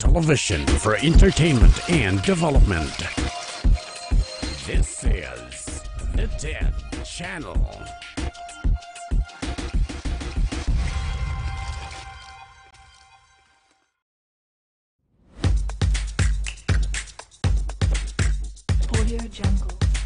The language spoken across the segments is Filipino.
television for entertainment and development. This is the TED Channel. Audio Jungle.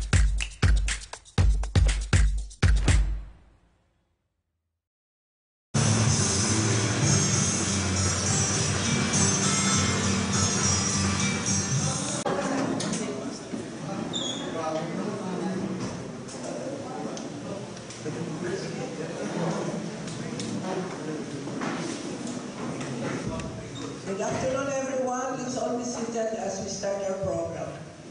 Good afternoon, everyone. Please all be seated as we start our program.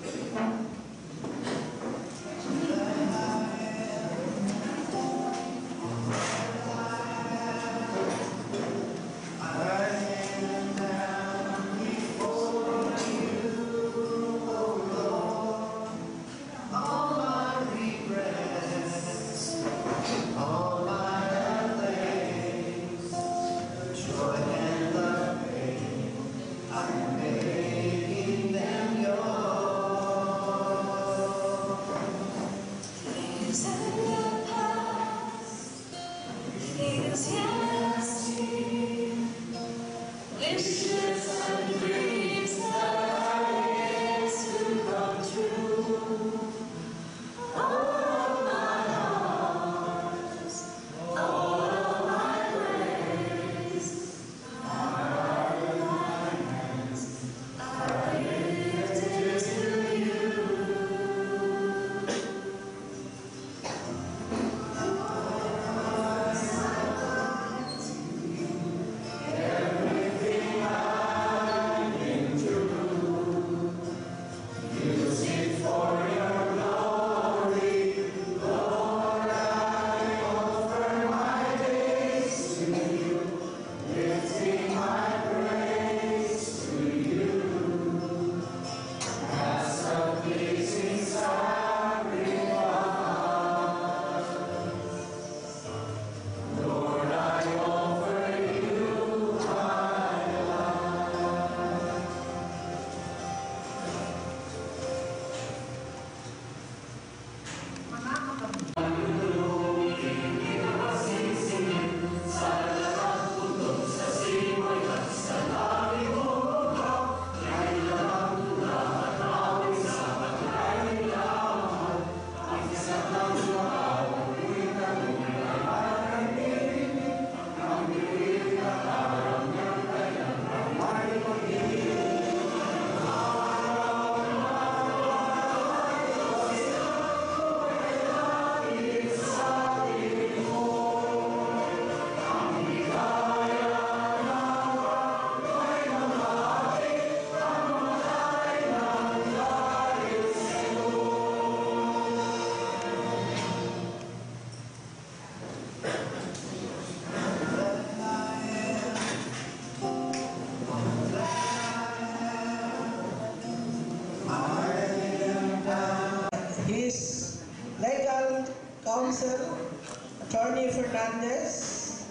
His legal counsel, Attorney Fernandez,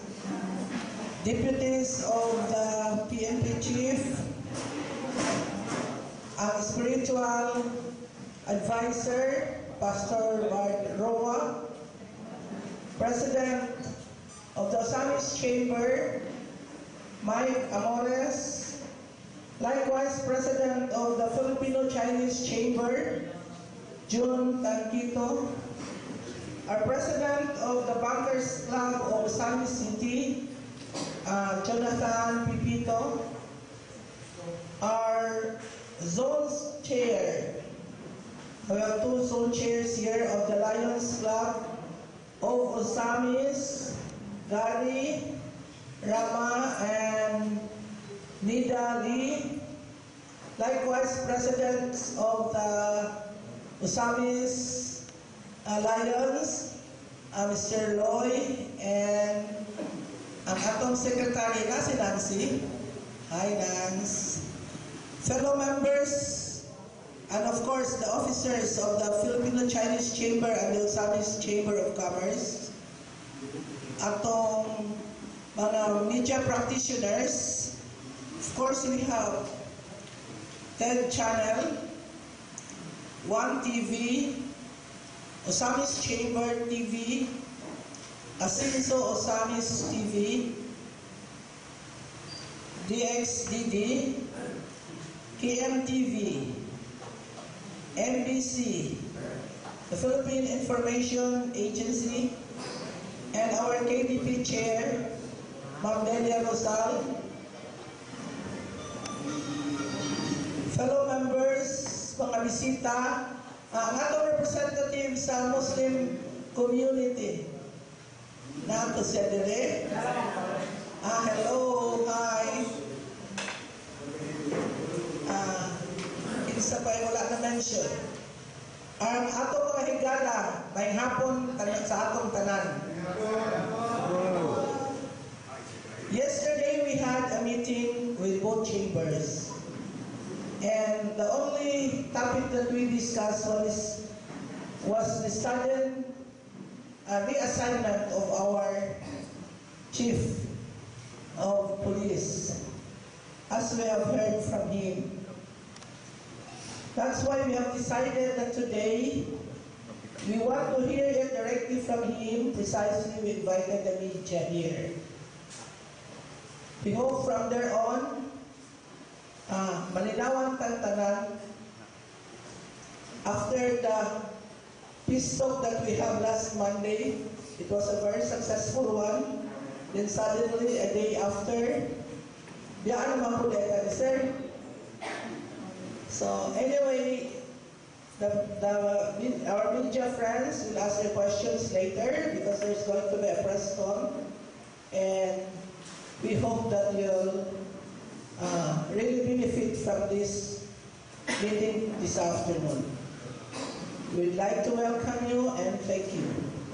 deputies of the PNP chief, ang spiritual advisor, Pastor Bart Roa, President of the Osamis Chamber, Mike Amores, likewise President of the Filipino-Chinese Chamber, June Tanquito, our President of the Bankers Club of Osamis City, Jonathan Pipito, our zones chair. We have two zone chairs here of the Lions Club of Osamis, Gary, Rama, and Nida Lee. Likewise, presidents of the Osamis Lions, Mr. Loy, and ang atong secretary na si Nancy. Hi, Nance. Fellow members, and of course, the officers of the Filipino-Chinese Chamber and the Osamis Chamber of Commerce, atong mga media practitioners. Of course, we have TED Channel, One TV, Osamis Chamber TV, Asinso Osamis TV, DXDD, KMTV, NBC, the Philippine Information Agency, and our KDP Chair, Ma'am Delia Rosal. Fellow members, mga bisita, ang atong representative sa Muslim community. Na ito siya dire. Hello, hi. Isa pa yung wala na mention. Ang atong mga higala, may hapon sa atong tanan. Yesterday we had a meeting with both chambers. And the only topic that we discussed was the sudden reassignment of our chief of police, as we have heard from him. That's why we have decided that today we want to hear it directly from him. Precisely, we invited the media here. We hope from there on, malinawan tantanan. After the peace talk that we have last Monday, it was a very successful one. Then suddenly, a day after, biyaan naman po dito, sir. So anyway, our media friends will ask their questions later because there's going to be a press con, and we hope that you'll really benefit from this meeting this afternoon. We'd like to welcome you and thank you.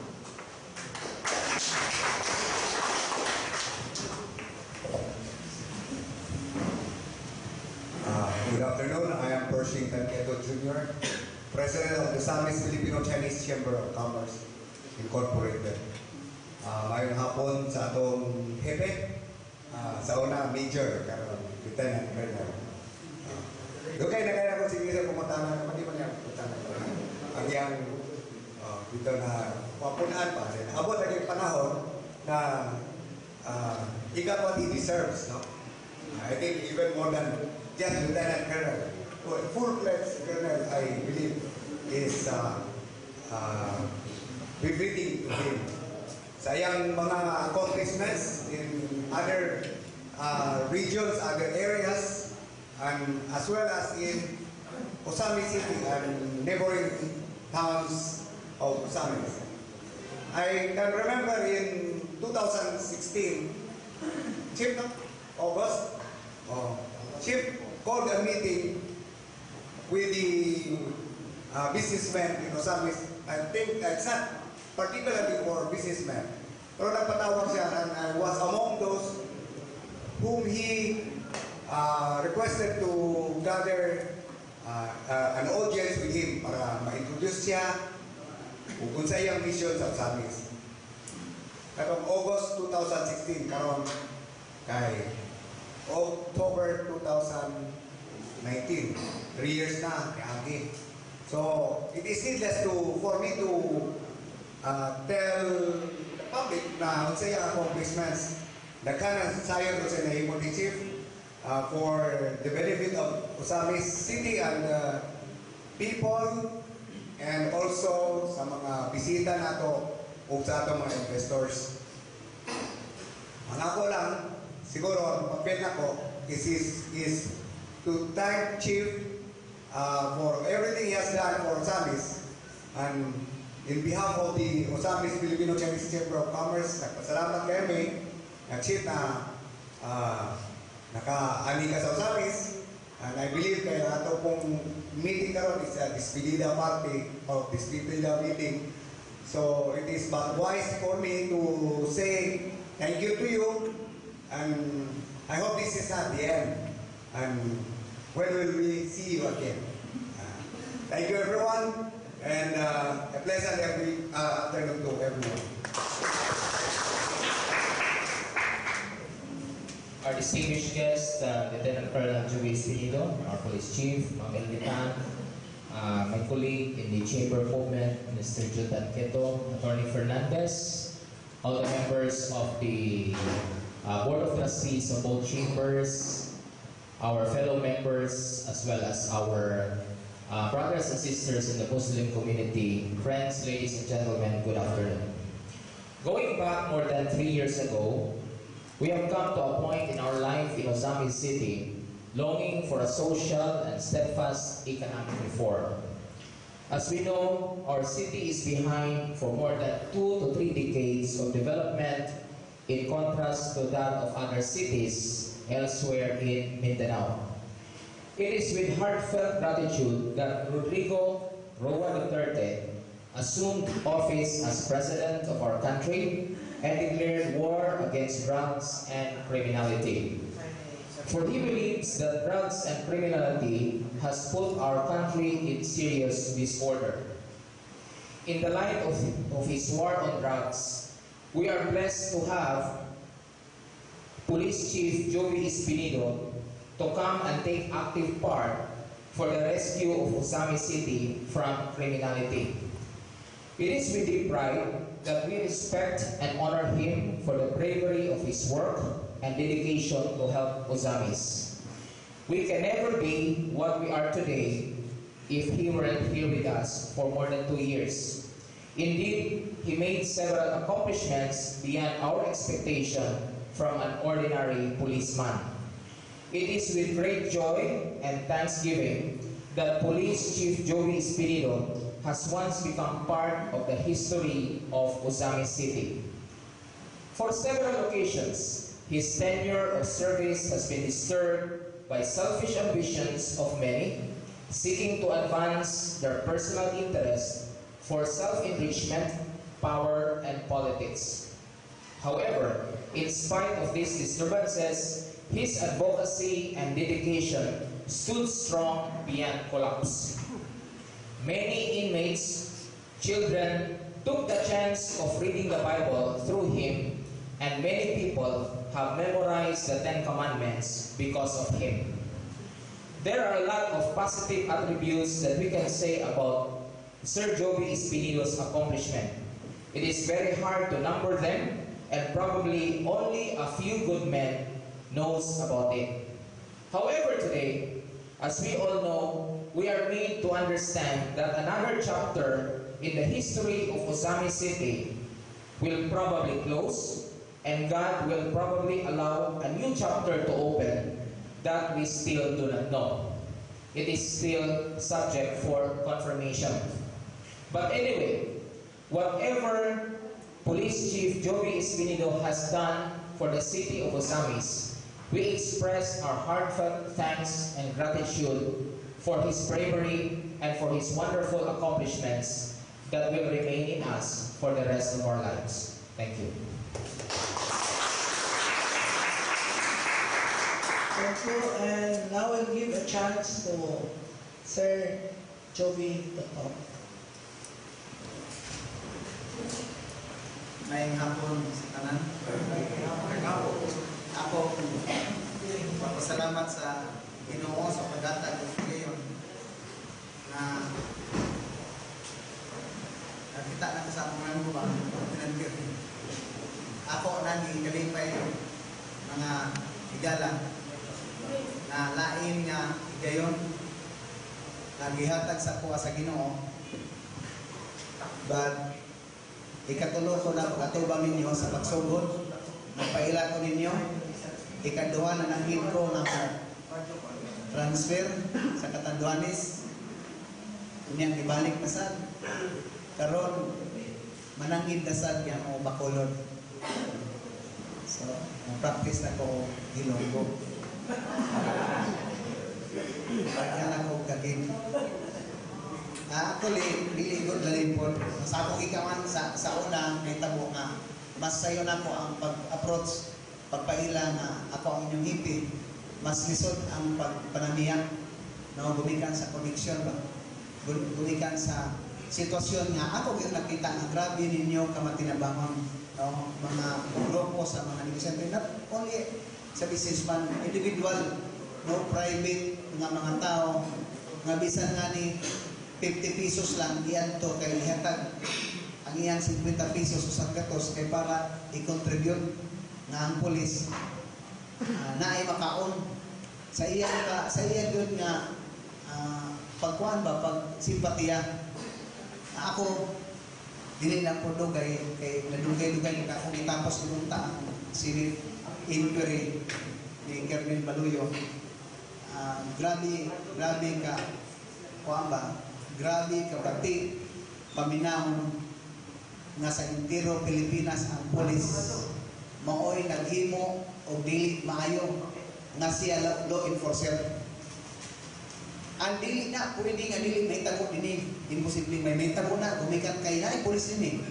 Good afternoon. I am Pershing Tanqueto Jr., President of the Osamis Filipino-Chinese Chamber of Commerce Incorporated. Mayroong hapon sa atong hepe, sa una Major, Lieutenant Colonel. Dugay na kaya ko sige sa pumuntahan naman, di ba niya pumuntahan ang iyang dito na papunaan pa. Abot lagi panahon na he got what he deserves, no? I think even more than just Lieutenant Colonel. Full-fledged Colonel, I believe, is befitting to him. Sa iyang mga accomplishments in other regions, other areas, and as well as in Osamis City and neighboring towns of Osamis. I can remember in 2016, Chief, no? August, Chief called a meeting with the businessmen in Osamis. I think it's not particularly for businessmen. Pero nagpatawag siya, and I was among those whom he requested to gather an audience with him para ma-introduce siya kung sa iyang mission sa Osamis. Katong August 2016, karon kay October 2019, 3 years na kaya. So it is needless for me to tell the public na unsay ang accomplishments daghan sayon sa nahimo ni Chief for the benefit of Osamis City and people, and also sa mga bisita nato o sa atong mga investors. Ang ako lang siguro ang papel nako is to thank Chief for everything he has done for Osamis, and in behalf of the Osamis Filipino-Chinese Chamber of Commerce, nagpasalamat kami na Chief na naka-ani ka sa Osamis, and I believe kaya ato pong meeting karon is a despedida party or despedida meeting. So it is but wise for me to say thank you to you, and I hope this is not the end. And when will we see you again? Thank you everyone, and a pleasant afternoon to everyone. our distinguished guest, Lieutenant Colonel Joey Espinido, our police chief, Ma'am Elvitan, my colleague in the chamber movement, Mr. Judan Keto, Attorney Fernandez, all the members of the Board of Trustees of both chambers, our fellow members, as well as our brothers and sisters in the Muslim community, friends, ladies and gentlemen, good afternoon. Going back more than 3 years ago, we have come to a point in our life in Ozami City longing for a social and steadfast economic reform. As we know, our city is behind for more than 2 to 3 decades of development in contrast to that of other cities elsewhere in Mindanao. It is with heartfelt gratitude that Rodrigo Roa Duterte assumed office as president of our country and declared war against drugs and criminality. For he believes that drugs and criminality has put our country in serious disorder. In the light of his war on drugs, we are blessed to have Police Chief Joey Espinido to come and take active part for the rescue of Ozami City from criminality. It is with deep pride that we respect and honor him for the bravery of his work and dedication to help Ozamis. We can never be what we are today if he weren't here with us for more than 2 years. Indeed, he made several accomplishments beyond our expectation from an ordinary policeman. It is with great joy and thanksgiving that Police Chief Joey Espinido has once become part of the history of Ozami City. For several occasions, his tenure of service has been disturbed by selfish ambitions of many, seeking to advance their personal interests for self-enrichment, power, and politics. However, in spite of these disturbances, his advocacy and dedication stood strong beyond collapse. Many inmates, children, took the chance of reading the Bible through him, and many people have memorized the 10 Commandments because of him. There are a lot of positive attributes that we can say about Sir Joey Espinido's accomplishment. It is very hard to number them, and probably only a few good men knows about it. However, today, as we all know, we are made to understand that another chapter in the history of Ozami City will probably close, and God will probably allow a new chapter to open that we still do not know. It is still subject for confirmation. But anyway, whatever Police Chief Joey Espinido has done for the city of Ozamis, we express our heartfelt thanks and gratitude for his bravery and for his wonderful accomplishments that will remain in us for the rest of our lives. Thank you. Thank you. And now we'll give a chance to Sir Joey to talk. Maayong hapon sa tanan. Ako, papasalamat sa Ginoo sa paghatag ng ngayon na nakita na sa mga ba pinanggir. Ako nang kalipay mga higala na lain nga higayon nagihatag sa kuha sa Ginoo. But ikatulo ko na pagkatubang ninyo sa pagsugod, magpaila ko ninyo. Ikaduha na nangin ko na transfer sa Catanduanes. Unyang ibalik na sad. Karon manangin na sad yang o Bacolod. So, practice na ko Ilonggo. Pagyan ako kagin. Actually, liligod na rin po. Sa akong ikaman, sa una, may tabo nga, mas sayo na ko ang pag-approach, pagpaila na ako ang inyong hipid, mas lisod ang pagpanamiyak, no? Gumikan sa connection, gumikan sa sitwasyon nga, ako yung nakita na grabe ninyo kamatinabangon, no? Mga grupo sa mga negosyantes, not only sa businessman, individual, no private nga mga tao nga bisan nga ni 50 pesos lang iyan to kay ihatag ang iyang 50 pesos sa gatos kay para i-contribute nga ang pulis naay makaon sa iya yun nga pagkuhan ba pag simpatiya ako dili lang po kay nadugay-dugay ka kung itapos inunta ang Senate inquiry ni Kerwin Baluyo. Grabe ka kuhan ba grabe ka pati paminahon nga sa entero Pilipinas ang pulis maoy naghimo o dili maayo nga siya law enforcer. Ang dili na pwede nga dili may tago dinhi imposible may tago na gumikan kay na pulis dinhi.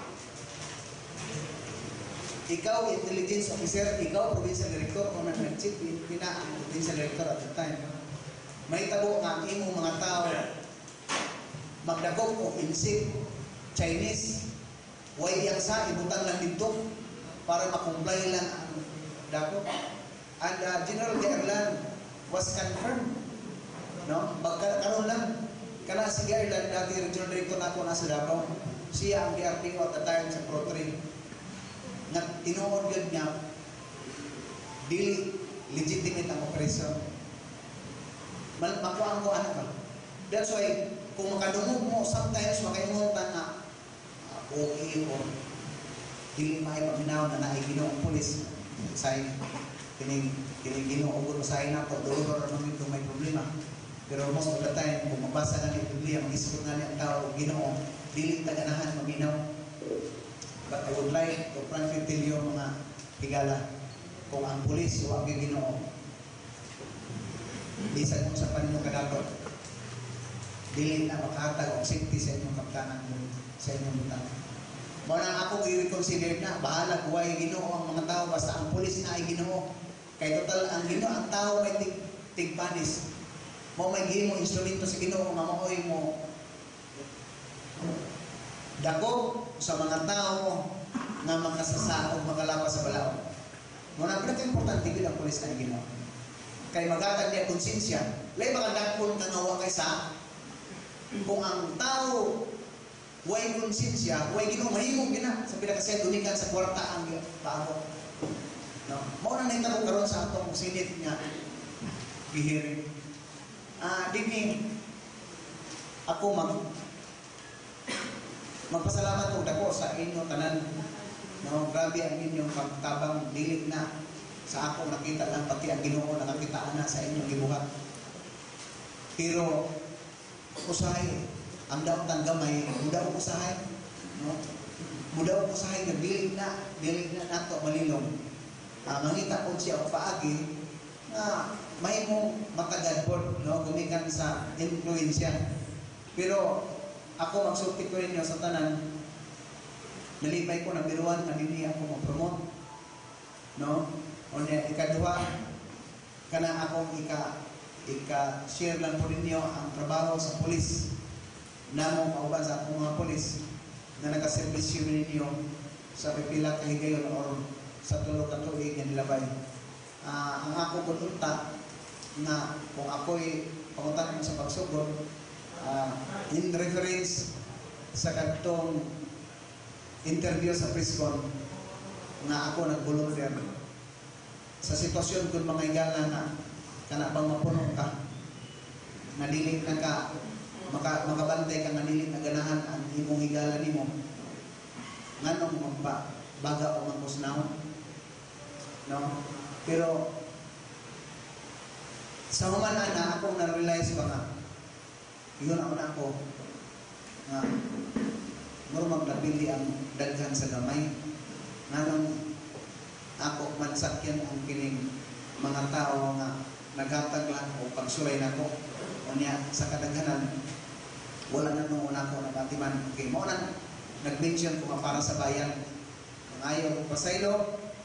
Ikaw intelligence officer, ikaw provincial director o nag-chief pina ang provincial director at the time. May tago nga ang imong mga tao magdakop o insik Chinese way yang sa ibutang lang dito para makumply lang ang dako. And General Gaerlan was confirmed, no? Magkaroon lang kana si Gaerlan dati regional director nako na sa Davao. Siya ang DRPO at the time sa Pro 3 na tinuod yun niya dili legitimate ang operasyon. Makuhaan ko ano ba? That's why kung makadungog mo, sometimes makaimuntan na okay o dili may paminaw na naigino ang pulis sa kining ginoo o usahay na po doon naman ito may problema. Pero most of the time, kung mabasa na ni Biblia, mag-isip nga niya ang tao ginoo, dili taganahan maminaw. But I would like to frankly tell you mga higala, kung ang pulis o ang ginoo, bisan mo sa panimo kadapot, dili na makahatag o safety sa inyong kaptanan sa inyong butang. Muna ako i-reconsider na, bahala kuway ginoo ang mga tao, basta ang pulis na ay ginoo. Kaya total, ang ginoo, ang tao may tigpanis. Mo may gimo instrumento sa ginoo, nga maoy mo. Dako sa mga tao na mga sasaog, mga lawas sa balaod. Muna, pinaka-importante bilang pulis na ay ginoo. Kaya magatag niya konsensya. Lay makadakon ka nga kay sa kung ang tao way konsensya, way ginoo mahimong gina sa pinakasaya dunigan sa kwarta ang bago. No, mao na nahitabo karon sa atong Senate nga gihiring. Dinhi ako magpasalamat og dako sa inyo tanan. No, grabe ang inyong pagtabang dili na sa ako nakita lang pati ang Ginoo nakakita na sa inyong gibuhat. Pero usahay ang daw gamay mudaw usahay no mudaw usahay nga dili na nato malilong mangita ko siya og paagi nga mahimong matagad pod no gumikan sa influensya. Pero ako magsulti ko ninyo sa tanan nalipay ko na biruan nga dinhi ako mo-promote no unya ikaduha kana akong ika-share lang po ninyo ang trabaho sa pulis namong kauban sa akong mga pulis na nagaservisyo ninyo sa pipila ka higayon or sa tulo ka tuig nga nilabay. Ang ako kununta na kung ako'y pangutan mo sa pagsugod in reference sa kadtong interview sa Priscon na ako nag-volunteer sa sitwasyon kung mga igala na kana bang mapunong ka nadilig na ka makabantay ka nadilig na ganahan ang imong higala nimo nganong baga o magkusnaon no pero sa human na ako na-realize ba nga yun ako nga normal nabili ang daghan sa gamay nganong ako mansakyan ang kining mga tao nga naghatag lang o pagsulay nako o niya sa kadaghanan wala na nung una ko nabatiman okay mo na nag-mention ko para sa bayan kung ayaw ko pasaylo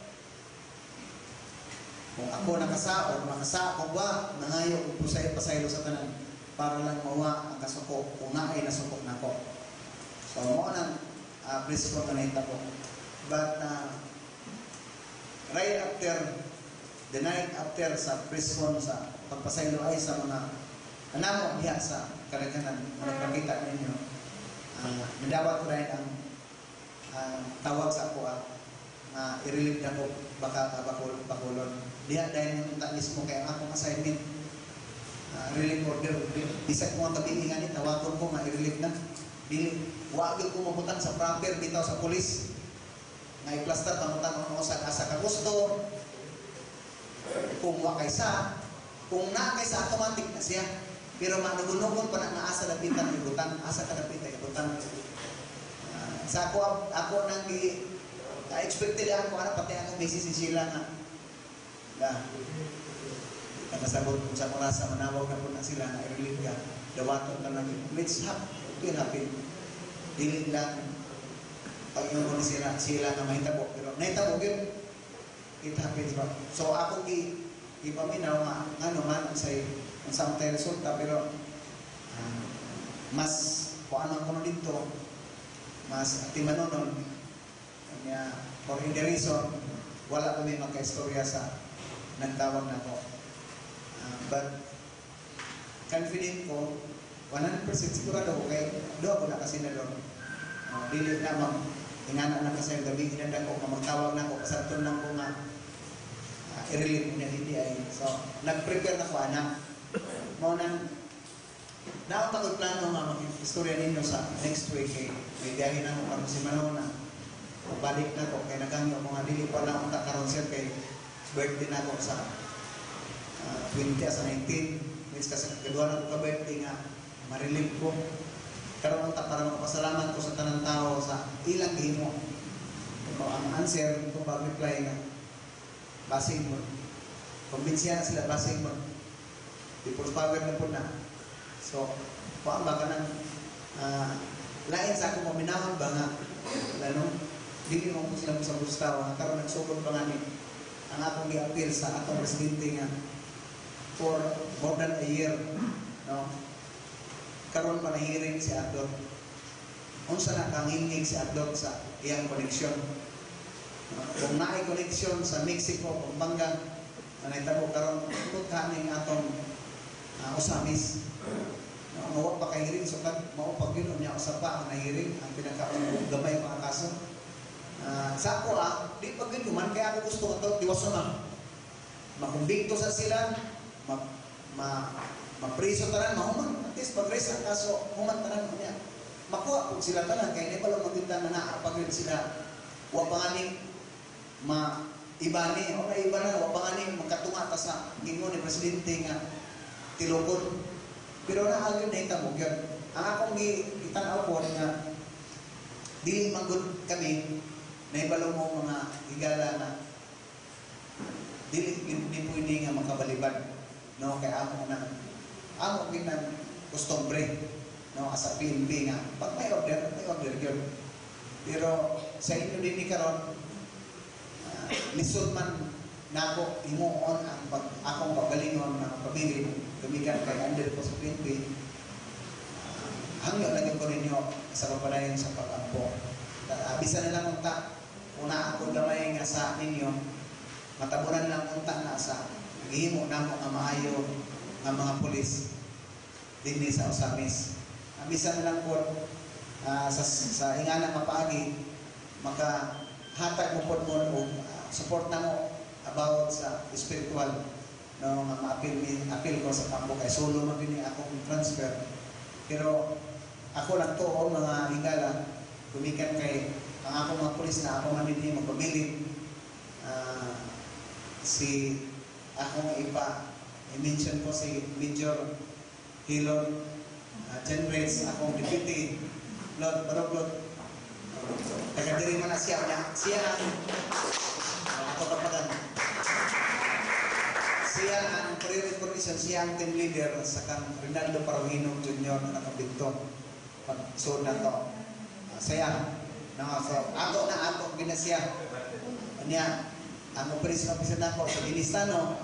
kung ako nakasa ko ba nangayo ko pasaylo sa tanan para lang mawa ang kasuko kung naay nasukok nako so mo na please ko kanita ko but right after the night after sa press con sa pagpasaylo ay sa mga anamo diha sa kalaganan nakakita ninyo, nadawat ko rin ang tawag sa ako i-relieve na ko baka bakulon diha dahil yung mismo kaya akong assignment relief order bisag ko ang kabilingan ni tawagon ko nga i-relieve na dili wag ko mabutang sa proper bitaw sa pulis nga i-plaster pangutang ang usa asa ka gusto kung wa kaysa kung na kaysa automatic na siya pero manugunugon pa na asa lapitan ibutan asa ka lapitan ibutan sa ako nang expected ako pati akong basis si Sheila nga nakasabot kung sa oras sa manawag na po na sila na i-relieve ka dawaton ka lang let's happen dili lang pag yung kung sila na mahitabo pero nahitabo yun it happens ba so ako ipaminaw nga ano man sa samtay resulta pero mas kung ano ko dito mas timanonon kanya for the reason wala kami magka-istorya sa nagtawag na ko but confident ko 100% sigurado ko kay doon ko na kasi na doon dili na ingana na kasi gabi inanda ko magtawag na ko kasarton lang ko nga i-relieve niya hindi ay so nag-prepare na ko anak mo nang naon plano nga mag-istorya ninyo sa next week may biyahe na ko karon si Manona balik na ko kay nagangyo ko nga dili pa lang ang karon sir kay birthday na ko sa 20 sa 19 means kasi kadua na ko ka birthday nga ma-relieve ko karon ta para magpasalamat ko sa tanang tao sa ilang gihimo ang answer ko pag-reply nga basing mo kumbinsiya na sila basing mo people's power na po na so paano ba ka ng lain sa akong maminahon ba nga lalo hindi mo po sila sa gustaw karon nagsugod pa nga ni ang akong i-appeal sa atong presidente nga for more than a year no karon pa na hearing si Adlon unsa na kangingig si Adlon sa iyang koneksyon kung naay koneksyon sa Mexico Pampanga na nahitabo karon tungod kaning atong usamis mao pa kay hearing so kad mao pag yun niya usap pa ang hearing ang pinaka-gamay mga kaso sa ako di pag yun man kaya ako gusto ito diwaso na makumbikto sa sila mapriso tanan mahuman at least pag-raise ang kaso human tanan niya makuha po sila tanan kaya hindi pa lang magtinda na naapag yun sila wa panganing ibani o na iba na wa panganing magkatunga ta sa gingon ni presidente nga tilokon pero naagad na itambog yun ang akong itanaw po nga dili manggod kami na ibalo mo mga higala na dili pwede nga makabalibad no kay amo ginan custombre no as a PNP nga pag may order yun pero sa inyo din ni karon lisod man nako himuon ang akong pagalingon na pabili tumigan kay under ko sa PNP hangyo lagi ko ninyo sa kapadayon sa pag-ampo bisan na lang unta una ako gamay nga sa ninyo matabunan lang unta na sa gihimo namo nga maayo nga mga pulis dinhi sa Usamis bisan na lang po sa ingana mapaagi maka hatag mo pod mo og support na mo about sa spiritual no nga ma-appeal ko sa kampo kay solo man din akong transfer pero ako lang to mga higala gumikan kay ang akong mga pulis na ako man din magpabilin si akong i-mention ko si Major Hilon Genres akong deputy Lord Baroglot taga-diri man na siya ako kapagan siya ang prayer information siya ang team leader sa kang Rinaldo Paruhino Jr. na nakabigto so na to saya ako ginasya niya ang operation officer na ako sa Dinistano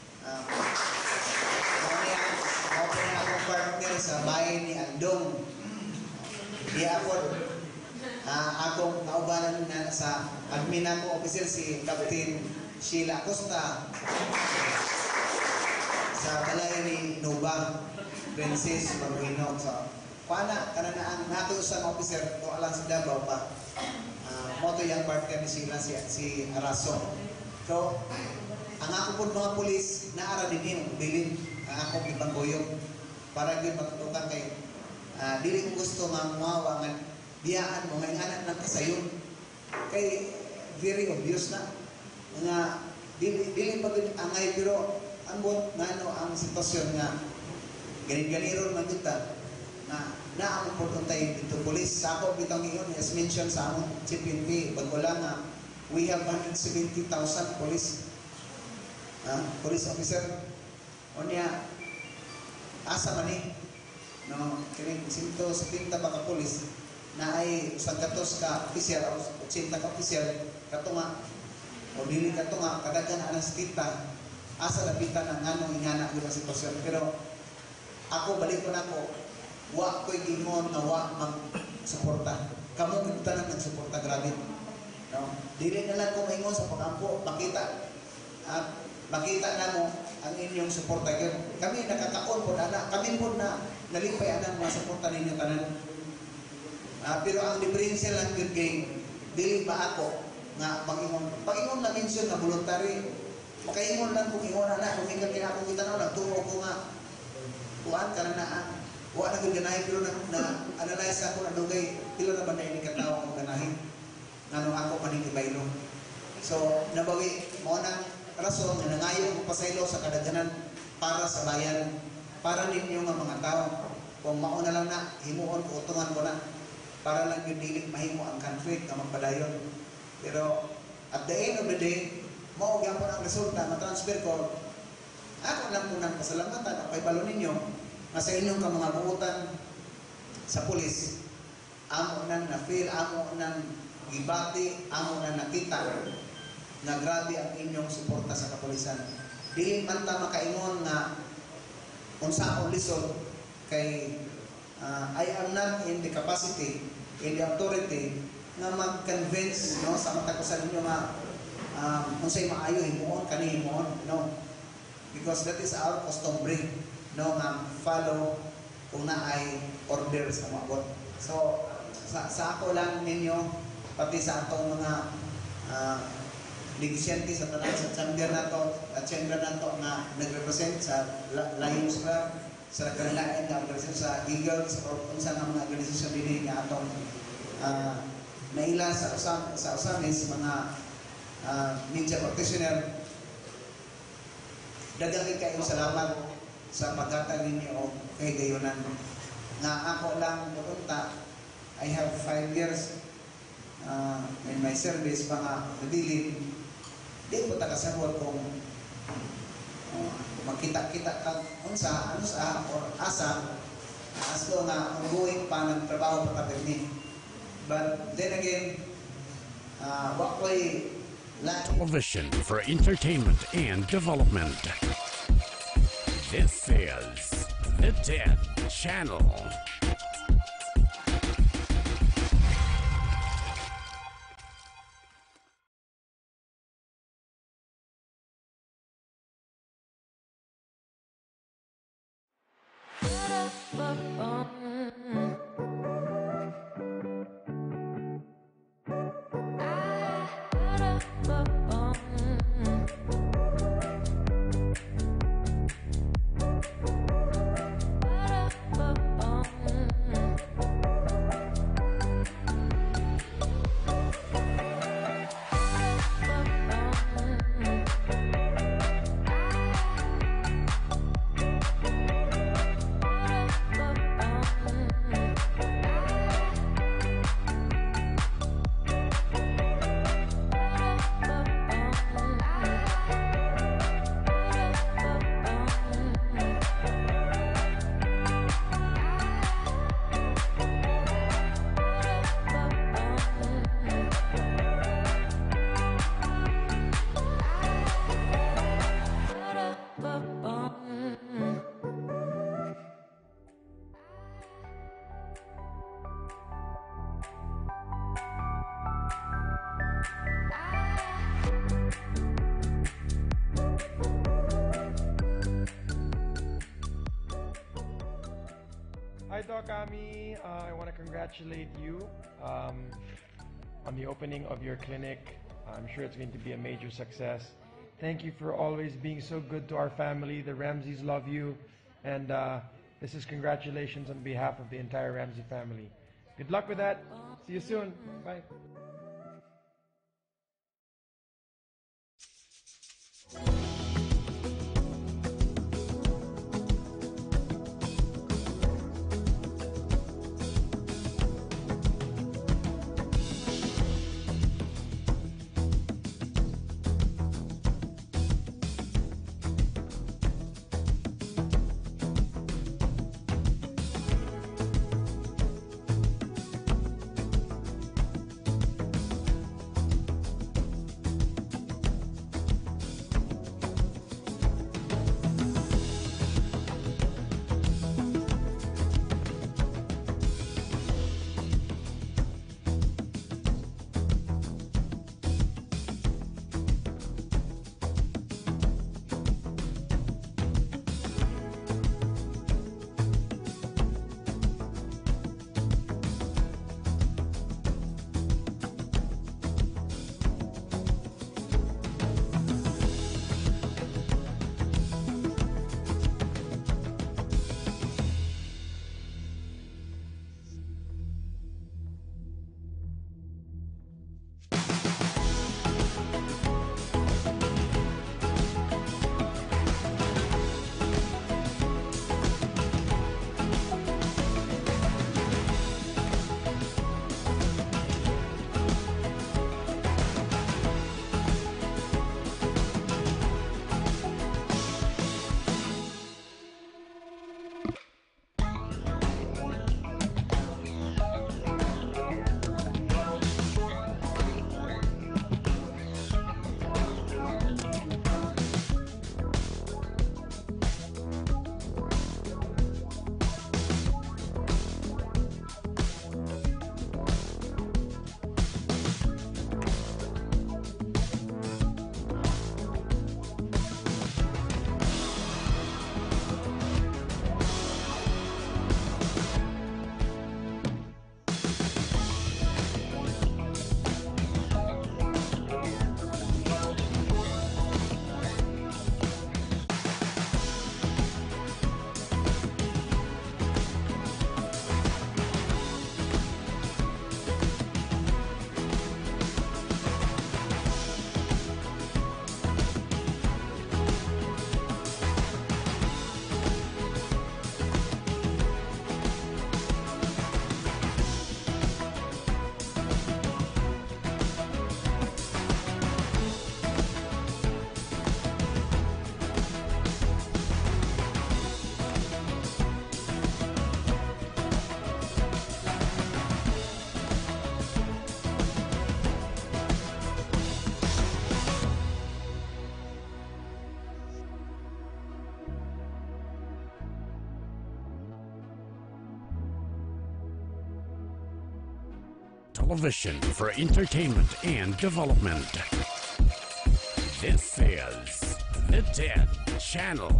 ako na akong partner sa bahay ni Andong di ako akong kaubanan na sa admin ako officer si Captain Sheila Acosta. Sa balay ni Nova, Princess Maruino. So, kuana, kananaan, nato sa officer, to alang sa Davao pa. Moto yung partner ni Sheila, si Araso. So, ang ako po mga pulis, naara din yung bilin, ang akong ipanggoyong. Para yun matutukan kay, dili ko gusto nga muawa, nga biyaan mo, nga anak ng kasayon. Kay, very obvious na. Nga, dili pa din angay, pero ambot nga ano ang sitwasyon nga ganit-ganiron man kita na naamon po tayo dito police sa ako bitang iyon as mentioned sa among CPNP bagwala nga we have 170,000 police police officer o niya asa man ni no kining 170 ba ka police na ay usang katos ka official o 80 ka official kato nga o dili kato nga kadaghan anas kita asa lapitan ang anong ingana ko sa sitwasyon. Pero ako, balik ko na ko, wa ko'y gingon na wa mag-suporta. Kamu kita na nag-suporta, grabe. No? Dili na lang ko maingon sa pag-ampo, makita na mo ang inyong suporta. Kami nakakaon po na, kami po na nalipay ang mga suporta ninyo tanan. Pero ang diferensya lang yun kay, dili ba ako nga pag-ingon na mention na voluntary, makaingon lang kung ingon na kung ikaw kinakong kita na nagtuo ko nga kuhaan ka na huwag na kong ganahin pero na-analyze ako na dugay pila na ba na inikatawa akong ganahin nga nung ako maninibaylo so nabawi mo ng rason na nangayo ko pasaylo sa kadaghanan para sa bayan para ninyo nga mga tao kung mauna lang na himuon o utungan ko na para lang yung dilig mahimo ang conflict na magpadayon pero at the end of the day mao gyapon ang resulta ma-transfer ko ako lang po ng pasalamatan ang paibalo ninyo nga sa inyong mga buutan sa pulis amo nang na-feel, amo nang gibati, amo nang nakita na grabe ang inyong suporta sa kapulisan dili man ta makaingon nga unsaon lisod kay I am not in the capacity in the authority na mag-convince no, sa mata ko sa inyo nga kung sa'yo maayo, himuon, kani himuon, no? Because that is our customary, no? Nga follow kung na ay order sa mga So, sa ako lang ninyo, pati sa atong mga negosyante sa tanan sa chamber na to na nag-represent sa Lions Club, sa kanilaan na represent sa Eagles, o kung saan ang mga organisasyon din nga atong naila sa usamis, mga media practitioner, daghang kayo salamat sa paghatag ninyo o kay gayonan. Nga ako lang pupunta, I have 5 years in my service, mga nabilin, di po takasabot kung magkita-kita ka unsa, ano sa, or asa, as long nga ongoing pa nagtrabaho pa kapirni. But then again, what ko'y Television for entertainment and development. This is the Dead Channel. Doc Ami. I want to congratulate you on the opening of your clinic. I'm sure it's going to be a major success. Thank you for always being so good to our family. The Ramseys love you. And this is congratulations on behalf of the entire Ramsey family. Good luck with that. See you soon. Bye. Television for entertainment and development. This is The Death Channel.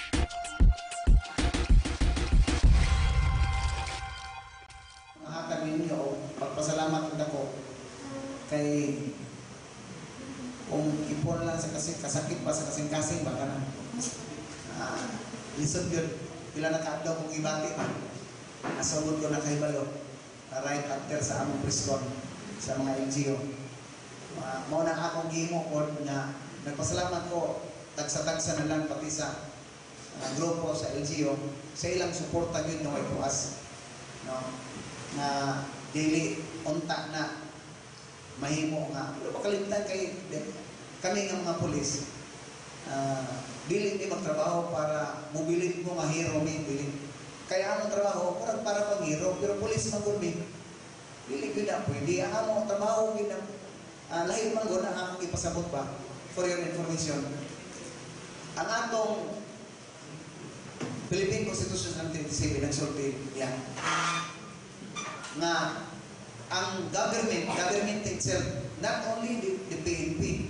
Mahatag ninyo o pagpasalamat ako kay kung ipon lang sa kasakit pa sa kasing-kasing baka na lisod yun pila nakaadlaw kong ibati nasugod ko na kay Balo right after sa among prison sa mga NGO mao na akong gihimo ko na nagpasalamat ko tagsa-tagsa na lang pati sa grupo sa LGO sa ilang suporta yun no ay puas no na dili unta na mahimo nga makalimtan kay kami nga mga pulis dili ni magtrabaho para mobilit mo nga hero mi dili kaya ang trabaho kurang para pang hero pero pulis man gud mi dili gyud na pwede ang among trabaho gyud lahi man gud ang akong ipasabot pa for your information ang atong Philippine Constitution 1987 nagsulti yan na ang government itself, not only the PNP,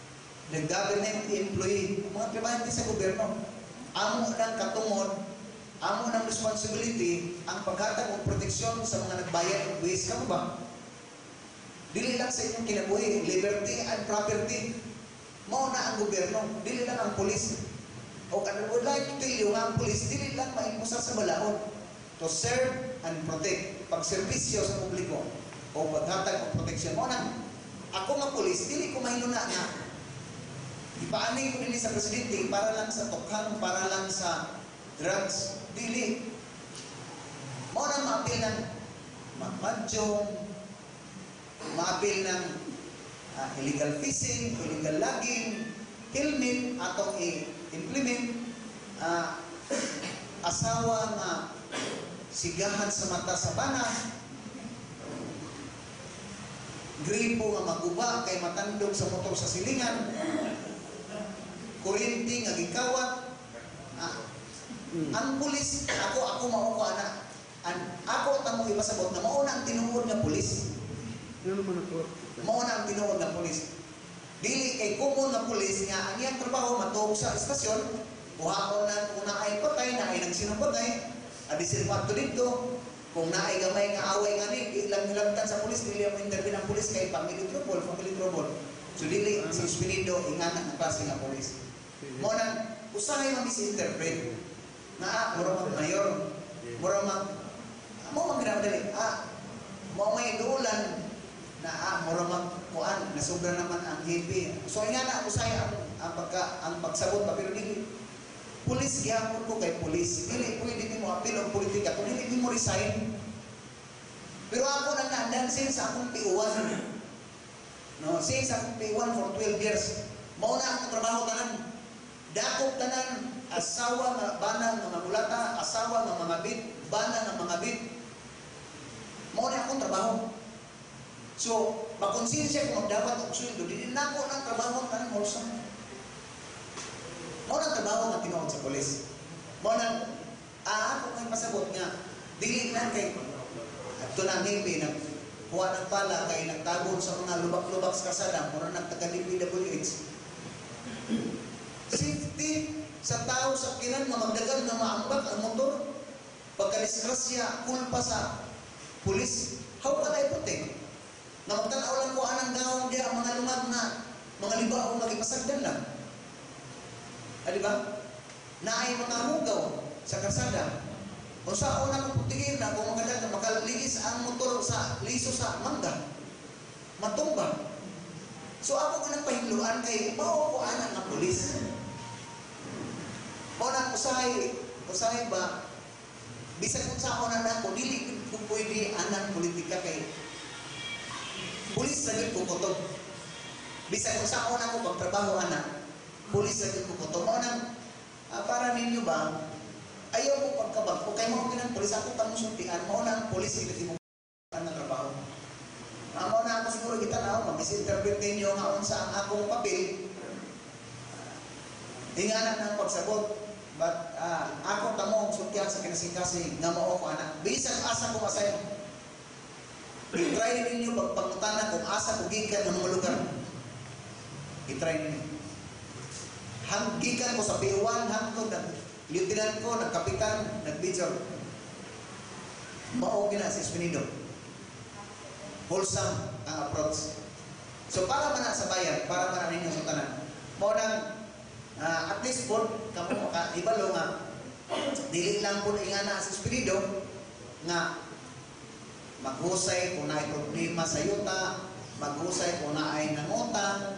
the government employee, mga trabahante sa gobyerno, amo ng katungod amo ng responsibility ang paghatag og proteksyon sa mga nagbayad og buwis. Kamo ba? Dili lang sa inyong kinabuhi, liberty and property. Mao na ang gobyerno, dili lang ang pulis. O I would like to tell you nga ang pulis, dili lang maimpusa sa balaod. To serve and protect. Pagserbisyo sa publiko o paghatag og proteksyon. Mao na, ako nga pulis, dili ko mahiluna nga ipaanay ko nili sa presidente para lang sa tokhang, para lang sa drugs. Dili. Mao nang maapil ng magjong, maapil ng illegal fishing, illegal logging, helmet, atong i-implement, asawa nga sigahan sa mata sa bana, gripo nga maguba kay matandog sa motor sa silingan, kuryente nga gikawat. Ang pulis, ako mao ko ana. Ako tamo ipasabot na mao na ang tinuod nga pulis. Mao na ang tinuod nga pulis. Dili kay common nga pulis nga ang iyang trabaho matuog sa istasyon, kuhaon na kung naay patay, naay nagsinupatay, adisin pa dito. Kung naay gamay nga away nga ni, ilang-ilangtan sa pulis, dili ang intervene ang pulis kay family trouble. So dili si Espinido ingana ng klase nga pulis. Mao nang usahay mag-misinterpret. Mura mag mayor, mura mag ginamadali. Mo may duulan na mura mag kuan, nasubra naman ang hipi. So ingana usahay ang pagsabot pa pero dili pulis gyapon ko kay pulis. Dili pwede nimo apil og politika kung dili nimo resign. Pero ako nang naandan since akong P1. No, since akong P1 for 12 years. Mao na akong trabaho tanan. Dakop tanan, asawa nga bana nga mamulata, asawa nga mangabit, bana nga mangabit. Mao na akong trabaho. So, makonsensya ko magdapat og sweldo, dili na ako ng trabaho tanan morsa. Mao na trabaho nga tinuod sa pulis. Mao na ako kay pasabot nga dili lang kay adto na hibi nag kuha ng pala kay nagtabon sa mga lubak-lubak sa kasada, mura nagtaga-DPWH. Safety sa tao sa kinan nga magdagan nga maambak ang motor. Pagka-disgrasya, kulpa sa pulis, how can I protect? Nga magtanaw lang ko anang gawang diya mga lumag na mga libaw magipasagdan lang. Diba? Naay mga hugaw sa kasada. Kung sa una kong putigin na kung makaligis ang motor sa liso sa mangga, matumba. So ako ko nagpahigluan kay mao ko anak ng pulis. Mao na usahay ba bisag kung sa una na ako dili ko pwede anang politika kay pulis sa gid ko kutob. Bisag kung sa una ko pagtrabaho anak, pulis sa gid ko kutob. Mao nang para ninyo ba ayaw mo pagkabag ko kay mao kinang pulis ako tamusultian mao nang pulis gid mo ang trabaho. Mao na ako siguro kita na ako mag-interpret ninyo nga unsa ang akong papel. Ingana ng pagsabot. But ako tamo sultian sa kinasing-kasing nga mao ko anak. Bisag asa ko masayo. I-try ninyo pagpangutana kung asa ko gikan ng mga lugar. I-try ninyo. Gikan ko sa P1 hangtod lieutenant ko, nagkapitan, nag-major. Mao gina si Espinido. Wholesome ang approach. So para man sa bayan, para man ninyo sa tanan. Mao nang at least po kamo ibalo nga dili lang po ingana si Espinido nga maghusay kung naay problema sa yuta, maghusay kung naay nangutang,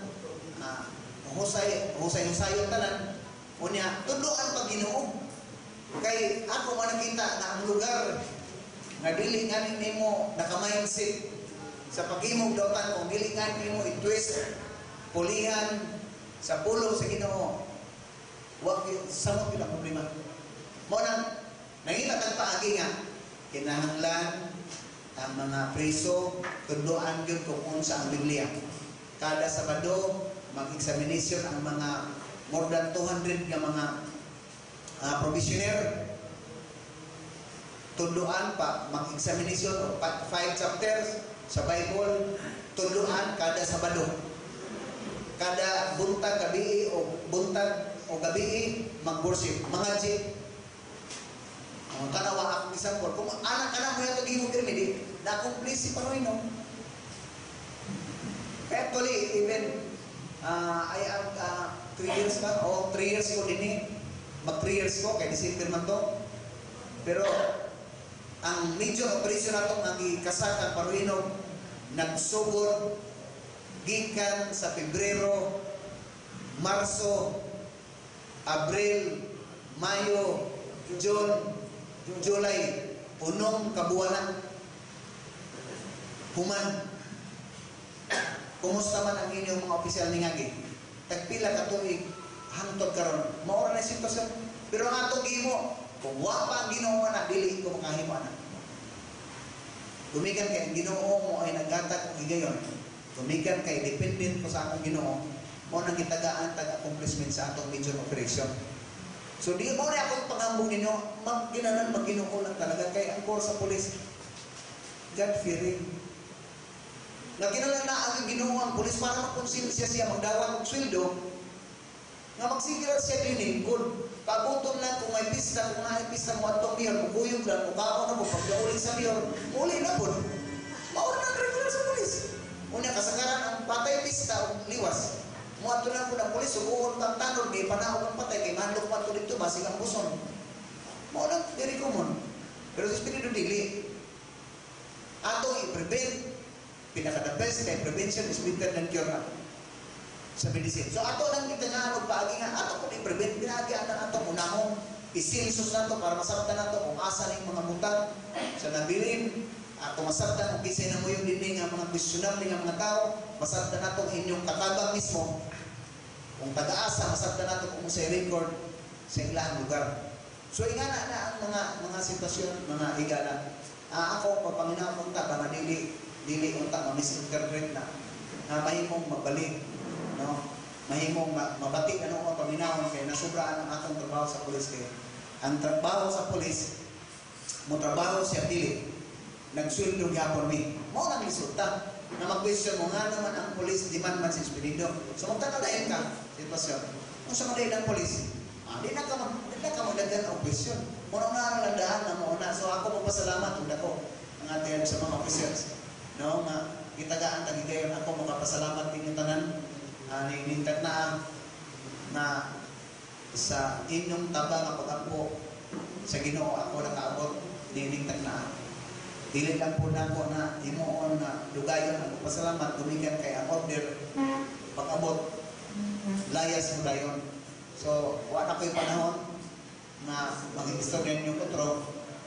husay tanan. Unya tuduan pag Ginoo. Kay ako man nakita na ang lugar nga dili nga nimo naka-mindset sa pag-imog dautan kung dili nga nimo i-twist pulihan sa pulo sa Ginoo. Wa samot pila problema. Mo nang nangita tag paagi nga kinahanglan ang mga preso tuduan gyud kung unsa ang Biblia. Kada Sabado mag-examination ang mga more than 200 nga mga provisioner. Tuduan pa mag-examination 5 chapters sa Bible, tuduan kada Sabado. Kada buntag gabi o gabi mag-worship, mga jeep. Ang tanawa akong isang kung anak-anak mo yato gihong pirmi, di na-accomplish si Panoy, no? Actually, even I am 3 years ba? O 3 years ko din eh. Mag 3 years ko, kaya December man to. Pero, ang major operation na itong nagikasakan Paruino, nagsugod, gikan sa Pebrero, Marso, Abril, Mayo, June, July, punong kabuwanan. Human. Kumusta man ang inyong mga opisyal ni Ngagi? Tagpila ka tuig, hangtod karon. Maura na sitwasyon. Pero ang atong gimo, kung wapa ang Ginoo na, dili ko makahimo na. Tumikan kay ang Ginoo mo ay naghatag og higayon. Tumikan kay dependent ko sa akong Ginoo, mo nang gitagaan tag-accomplishment sa atong major operation. So di mo na akong pangambong ninyo, ginanan mag-Ginoo lang talaga kay ang core sa police God-fearing. Nagkinalan na ang Ginoo ang pulis para makonsensya siya magdawat og sweldo. Nga magsigilar siya din kung pagutom lang kung may pista, kung may pista mo atong mayor, kuyog lang, kung kako na po, pagkauli sa mayor, uli na po. Mauna na regular sa pulis. Una kasagaran ang patay pista o liwas. Muato lang po ng pulis, subuhon pang tanor, may panahon ng patay, kay manlok pa ito dito, basig ang buson. Mauna, very common. Pero sa Espiritu Dili, atong i-prevent. Pinaka-the best kay prevention is better than cure na sa medicine. So ato lang kita nga magpaagi nga ato kung i-prevent pinagi ang ato unahong isilisos na to para masabtan na to kung asa ng mga mutan sa nabilin ato masabtan kung kisay na mo yung dining ang mga questionable ng mga tao masabtan na to inyong katabang mismo kung taga-asa masabtan na to kung sa record sa ilang lugar. So ingana na ang mga sitwasyon mga igala ako papanginaan punta para dili unta ma-misinterpret na mahimong magbalik no mahimong mabati ano ang paminahon kay nasubraan ang atong trabaho sa pulis kay ang trabaho sa pulis mo trabaho siya dili nagsweldo gyapon mi mo nang resulta na mag-question mo nga naman ang pulis demand man si Espirido so magtatalayan ka sitwasyon kung sa mga ng pulis di na ka magdagan ang question mo na nalandahan na mo na so ako magpasalamat ug ako ang ating sa mga officers no nga gitagaan tagigayon ako makapasalamat din yung tanan nintag na sa inyong tabang nga pag-ako sa Ginoo ako nakaabot nintag na dili lang po nako na himuon na dugayon ang pasalamat tumigan kay ang order pag-abot layas mo dayon so wala ko'y panahon na mag-istoryan yung kontrol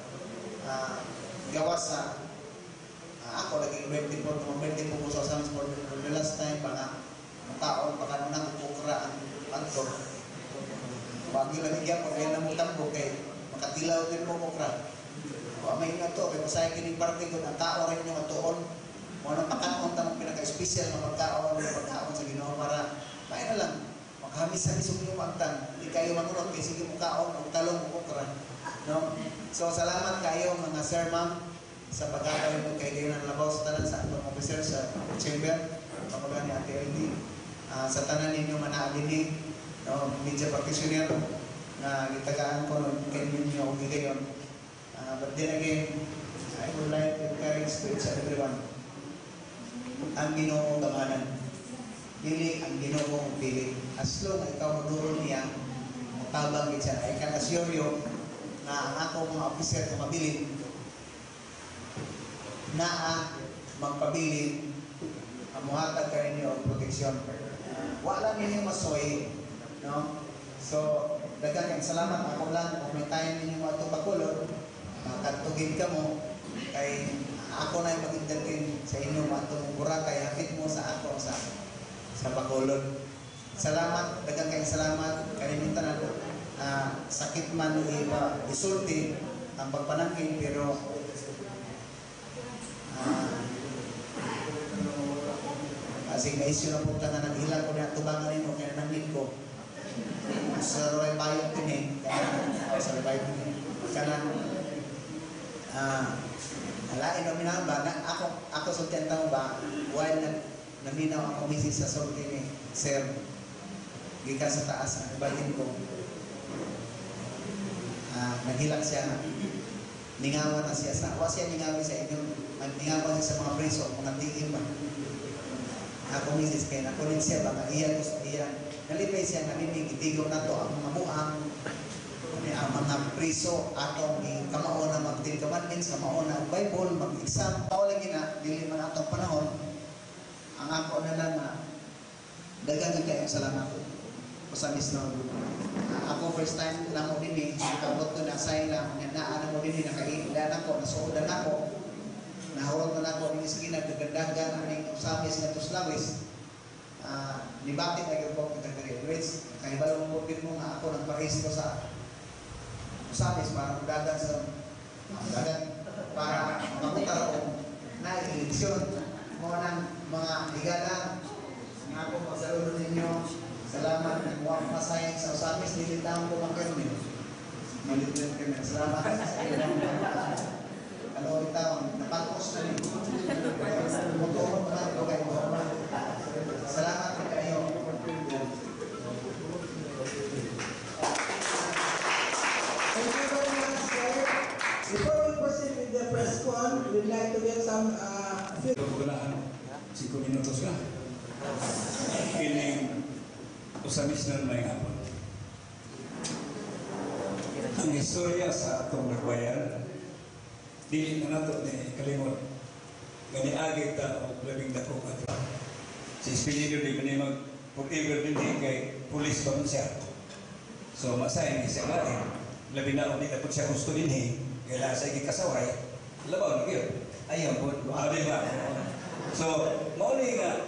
gawas sa ako lagi 20 po sa Samis for the last time baka taon baka nang pukra ang pagto wagi lagi gyud pag yan mo tambo kay makatilaw din mo pukra wa may nga to kay pasay kining parte ko ang tao rin yung atuon mo nang pagkaon ta pinaka-special na pagkaon sa Ginoo para kaya na lang makahamis-hamis yung pagtan di kayo manunod kay sige mo kaon og talong mo pukra no so salamat kayo mga sir ma'am sa pagkakawin mo kay kayo ng labaw sa tanan sa atong officer sa chamber kapag ni Ate LD sa tanan ninyo manaalini no, media practitioner na gitagaan ko kay ninyo o gigayon but then again I would like to encourage to each and everyone ang Ginoo gamanan dili ang Ginoo pili as long as ikaw maduro niya matabang gid siya I can assure you na ang ako mga officer kung mabilin na magpabili ang muhatag kayo niyo ang proteksyon. Wala ninyo masoy, no? So, daghang salamat ako lang kung may time ninyo mo ito pakulod, katugin ka mo, kay ako na yung mag-entertain sa inyo mo itong burak, kay hapit mo sa ako sa pakulod. Salamat, daghang salamat, kalimutan na sakit man isulti ang pagpanangkin, pero kasi na-issue na po ka na nag-ilang ko na tubangan nyo kaya nangin ko sa Roy Bayot din eh kaya sa Roy Bayot din kaya alain o minang ba ako sultihan tao ba while naminaw ang komisis sa sulti ni Sir gikan sa taas ang ibalin ko naghilak siya na ningawan na siya sa, wa siya ningawi sa inyo, ningawan siya sa mga preso, mga tingin ba. Ako misis kaya nakulit siya, baka iyan, nalipay siya, naninig, itigong na to, ang mga buang, ang mga preso, atong kamaon na mag-10 commandments, kamaon na Bible, mag-exam, lagi na, dili man atong panahon, ang ako na lang na, dagang kayong salamat ko. Sa mismo, ako first time na mo din nakabot ko na sign lang, naan mo din nakailan ako, nasuodan ako, nahurot na ako ng iskina, nagdagandagan ang usapis na tuslawis, nibatik na yung po kita graduates, kaya balong mo din mo nga ako nagparesto sa usapis para magdagan sa para makutar ko na eleksyon mo ng mga ligalang nga ako magsaludo ninyo. Salamat na huwag masayang sa usapis, nilitang ko mga kayo nyo. Nilitang kami. Salamat sa iyo ng mga ano itaw, napalkos na nito. Mutuhon na ito kayo. Salamat na kayo. Thank you very much, sir. Before we proceed with the first one, we'd like to get some si minutos ka. Kining usamis na may hapon. Ang istorya sa atong nagbayan, dili na nato ni kalimot. Ganiagit ta o labing dakong ato. Si Espiritu di manimag forever din kay pulis pa man siya. So masahin siya lain. Labi na o di na po siya gusto din kaya sa ikikasaway, labaw na kayo. Ayaw po. Diba? So, mauli nga,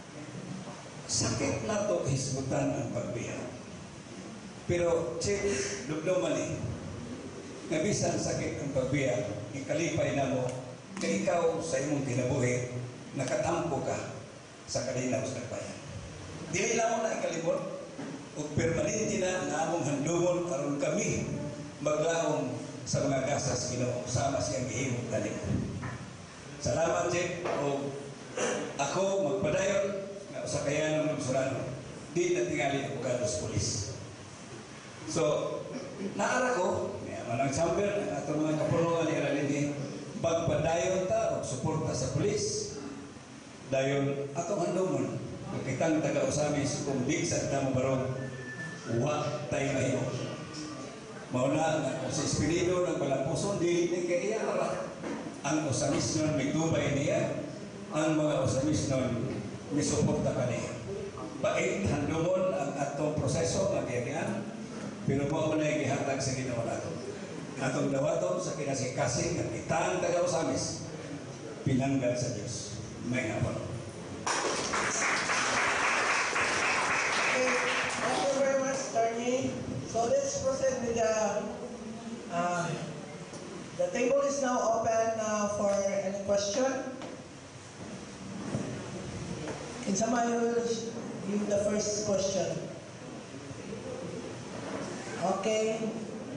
sakit na to hisbutan ang pagbiya. Pero, check, dublo man nabisan sakit ang pagbiya, ikalipay na mo, na ikaw sa imong kinabuhi, nakatampo ka sa kalinaw sa nagbayan. Dili lang mo na ikalimot, o permanente na na among handumon aron kami maglaong sa mga gasas Ginoo sama siyang gihimong talim. Salamat, Jake, o ako magpadayon nga usa kaya ng lugsuran di na tingali abogado sa pulis. So naara ko manang chamber ang ato mga kapulungan ni Aralini pagpadayon ta o suporta sa pulis dayon atong handumon kitang taga-usamis kung di sa tamo barong wa tay mahimo mauna nga si Espiritu ng Palampuson di kaya ang usamis nun nagdubay niya, ang mga usamis nun nisuporta ka niya. Bait, handumon ang atong proseso, magyarihan, pero mo na yung ihatag sa ginawa nato. Atong dawaton sa kinasikasing at itang taga-usamis, pinanggal sa Diyos. May hapon. Okay, thank you very much, Attorney. So let's proceed with the table is now open for any question. Can somebody give the first question? Okay.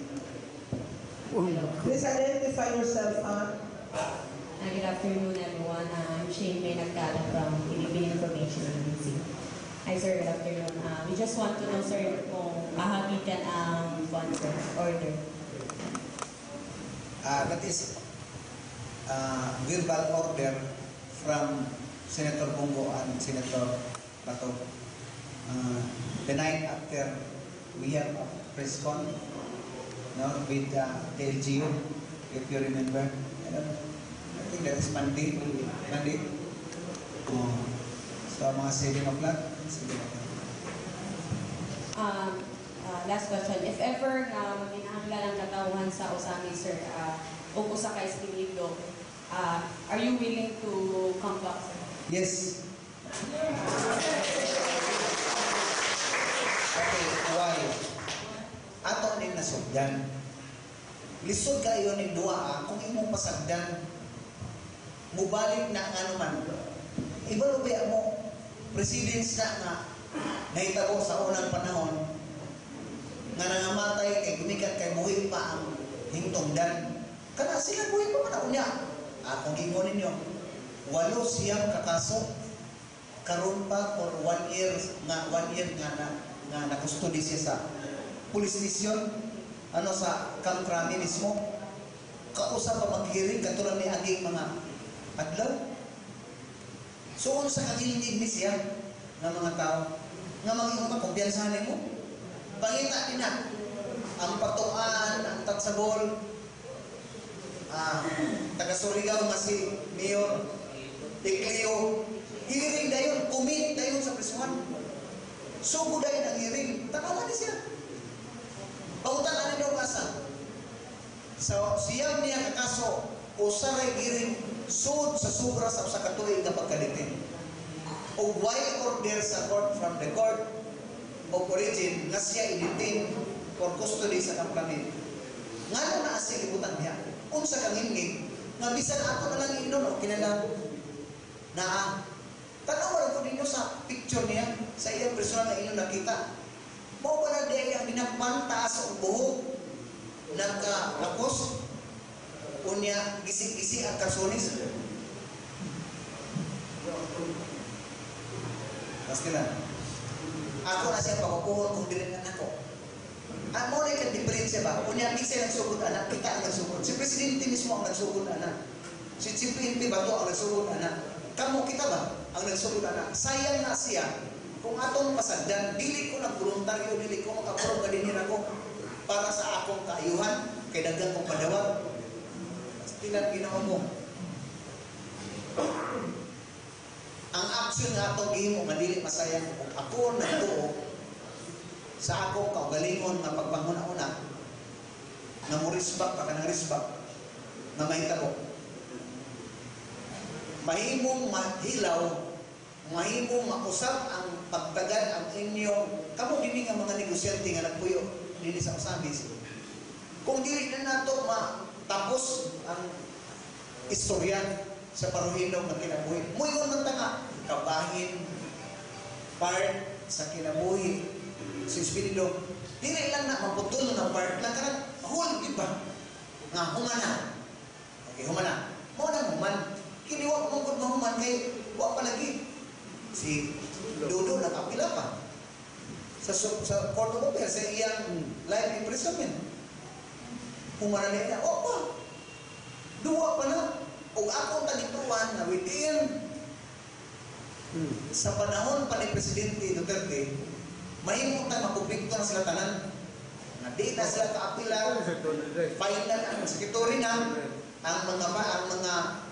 Please identify yourself, Good afternoon, everyone. I'm Shane May Nagkala from Philippine Information Agency. Hi, sir. Good afternoon. We just want to know, sir, kung mahagitan ang funds order. That is verbal order from Senator Bongo and Senator Bato. The night after we have a press con with the LGU, if you remember. I think that is Monday. So mga 7 o'clock. Last question. If ever na maginahanglan ang katauhan sa usami, sir, o sa kay Espiritu, are you willing to come back, sir? Yes. Okay, why? Ato ning nasugdan. Lisod kayo ning duwa kung imong pasagdan. Mubalik na ang ano man. Ibalubaya mo, presidents na nga, nahitabo sa unang panahon, nga nangamatay kay gumikat kay buhi pa ang hingtongdan. Kana sila buhi pa man unya. Kung ingon ninyo, 8 siyang kakaso karon pa for 1 year nga nakustudi siya sa police station ano sa Camp Crame mismo. Kausap pa maghiring katulad ni aging mga adlaw. So unsa ka gilingig ni siya ng mga tao nga mga kumpiyansahan mo. Pangita din na ang patuan, ang tagsabol, taga Surigao nga si Mayor Ecleo, hiring dayon, commit dayon sa prisuhan. Sugo dayon ang hiring, tanawan ni siya. Pautan ani daw asa. So siyang niya kakaso, usaray hiring sud sa sobra sa usa ka tuig nga pagkalitin. O why order sa court from the court of origin nga siya i-detain for custody sa kampanya. Nga na siya libutan niya. Unsa kang hingig nga bisan ako na lang inon o kinala na tanaw ko ninyo sa picture niya sa iyang personal na inyo nakita. Mao ba na diya ang binagpantaas ang buhok nagkalakos unya gisi-gisi ang karsonis. Basta na. Ako na siya pakukuhon kung dilinan ako. Ang mo na yung diferensya ba? Unya, di siya nagsugod anak, kita ang nagsugod. Si Presidente mismo ang nagsugod anak. Si PNP ba ito ang nagsugod anak? Kamu kita ba ang nagsugod anak? Sayang na siya kung atong pasagdan, dili ko nagboluntaryo, dili ko makapurong kadinin ako para sa akong kaayuhan, kay dagdag kong padawag. Tinan ginawa mo. Ang action nga atong gihimo nga dili masayang kung ako nagtuo sa akong kaugalingon nga pagpanguna-una nga mo respect pa kanang respect nga mahitabo. Mahimong mahilaw, mahimong mausap ang pagtagad ang inyong kamo dini nga mga negosyante nga nagpuyo dili sa usabis. Kung dili na nato matapos ang istorya sa paruhinog ng kinabuhi. Muyon man tanga, kabahin, part sa kinabuhi, sa espiritu. Dili lang na maputol na part lang ka whole, di ba? Nga, humana. Okay, humana. Mo na human. Kiniwa ko mong human kay wa pa lagi. Si Dodo nakapila pa. Sa Court of Appeal, sa iyang life imprisonment. Humana na o pa. Duwa pa na. O ako tagituan na within sa panahon pa ni Presidente Duterte, mahimong tayo makumplikto na sila tanan. Na di na sila kaapila, final ang sekretary na ang mga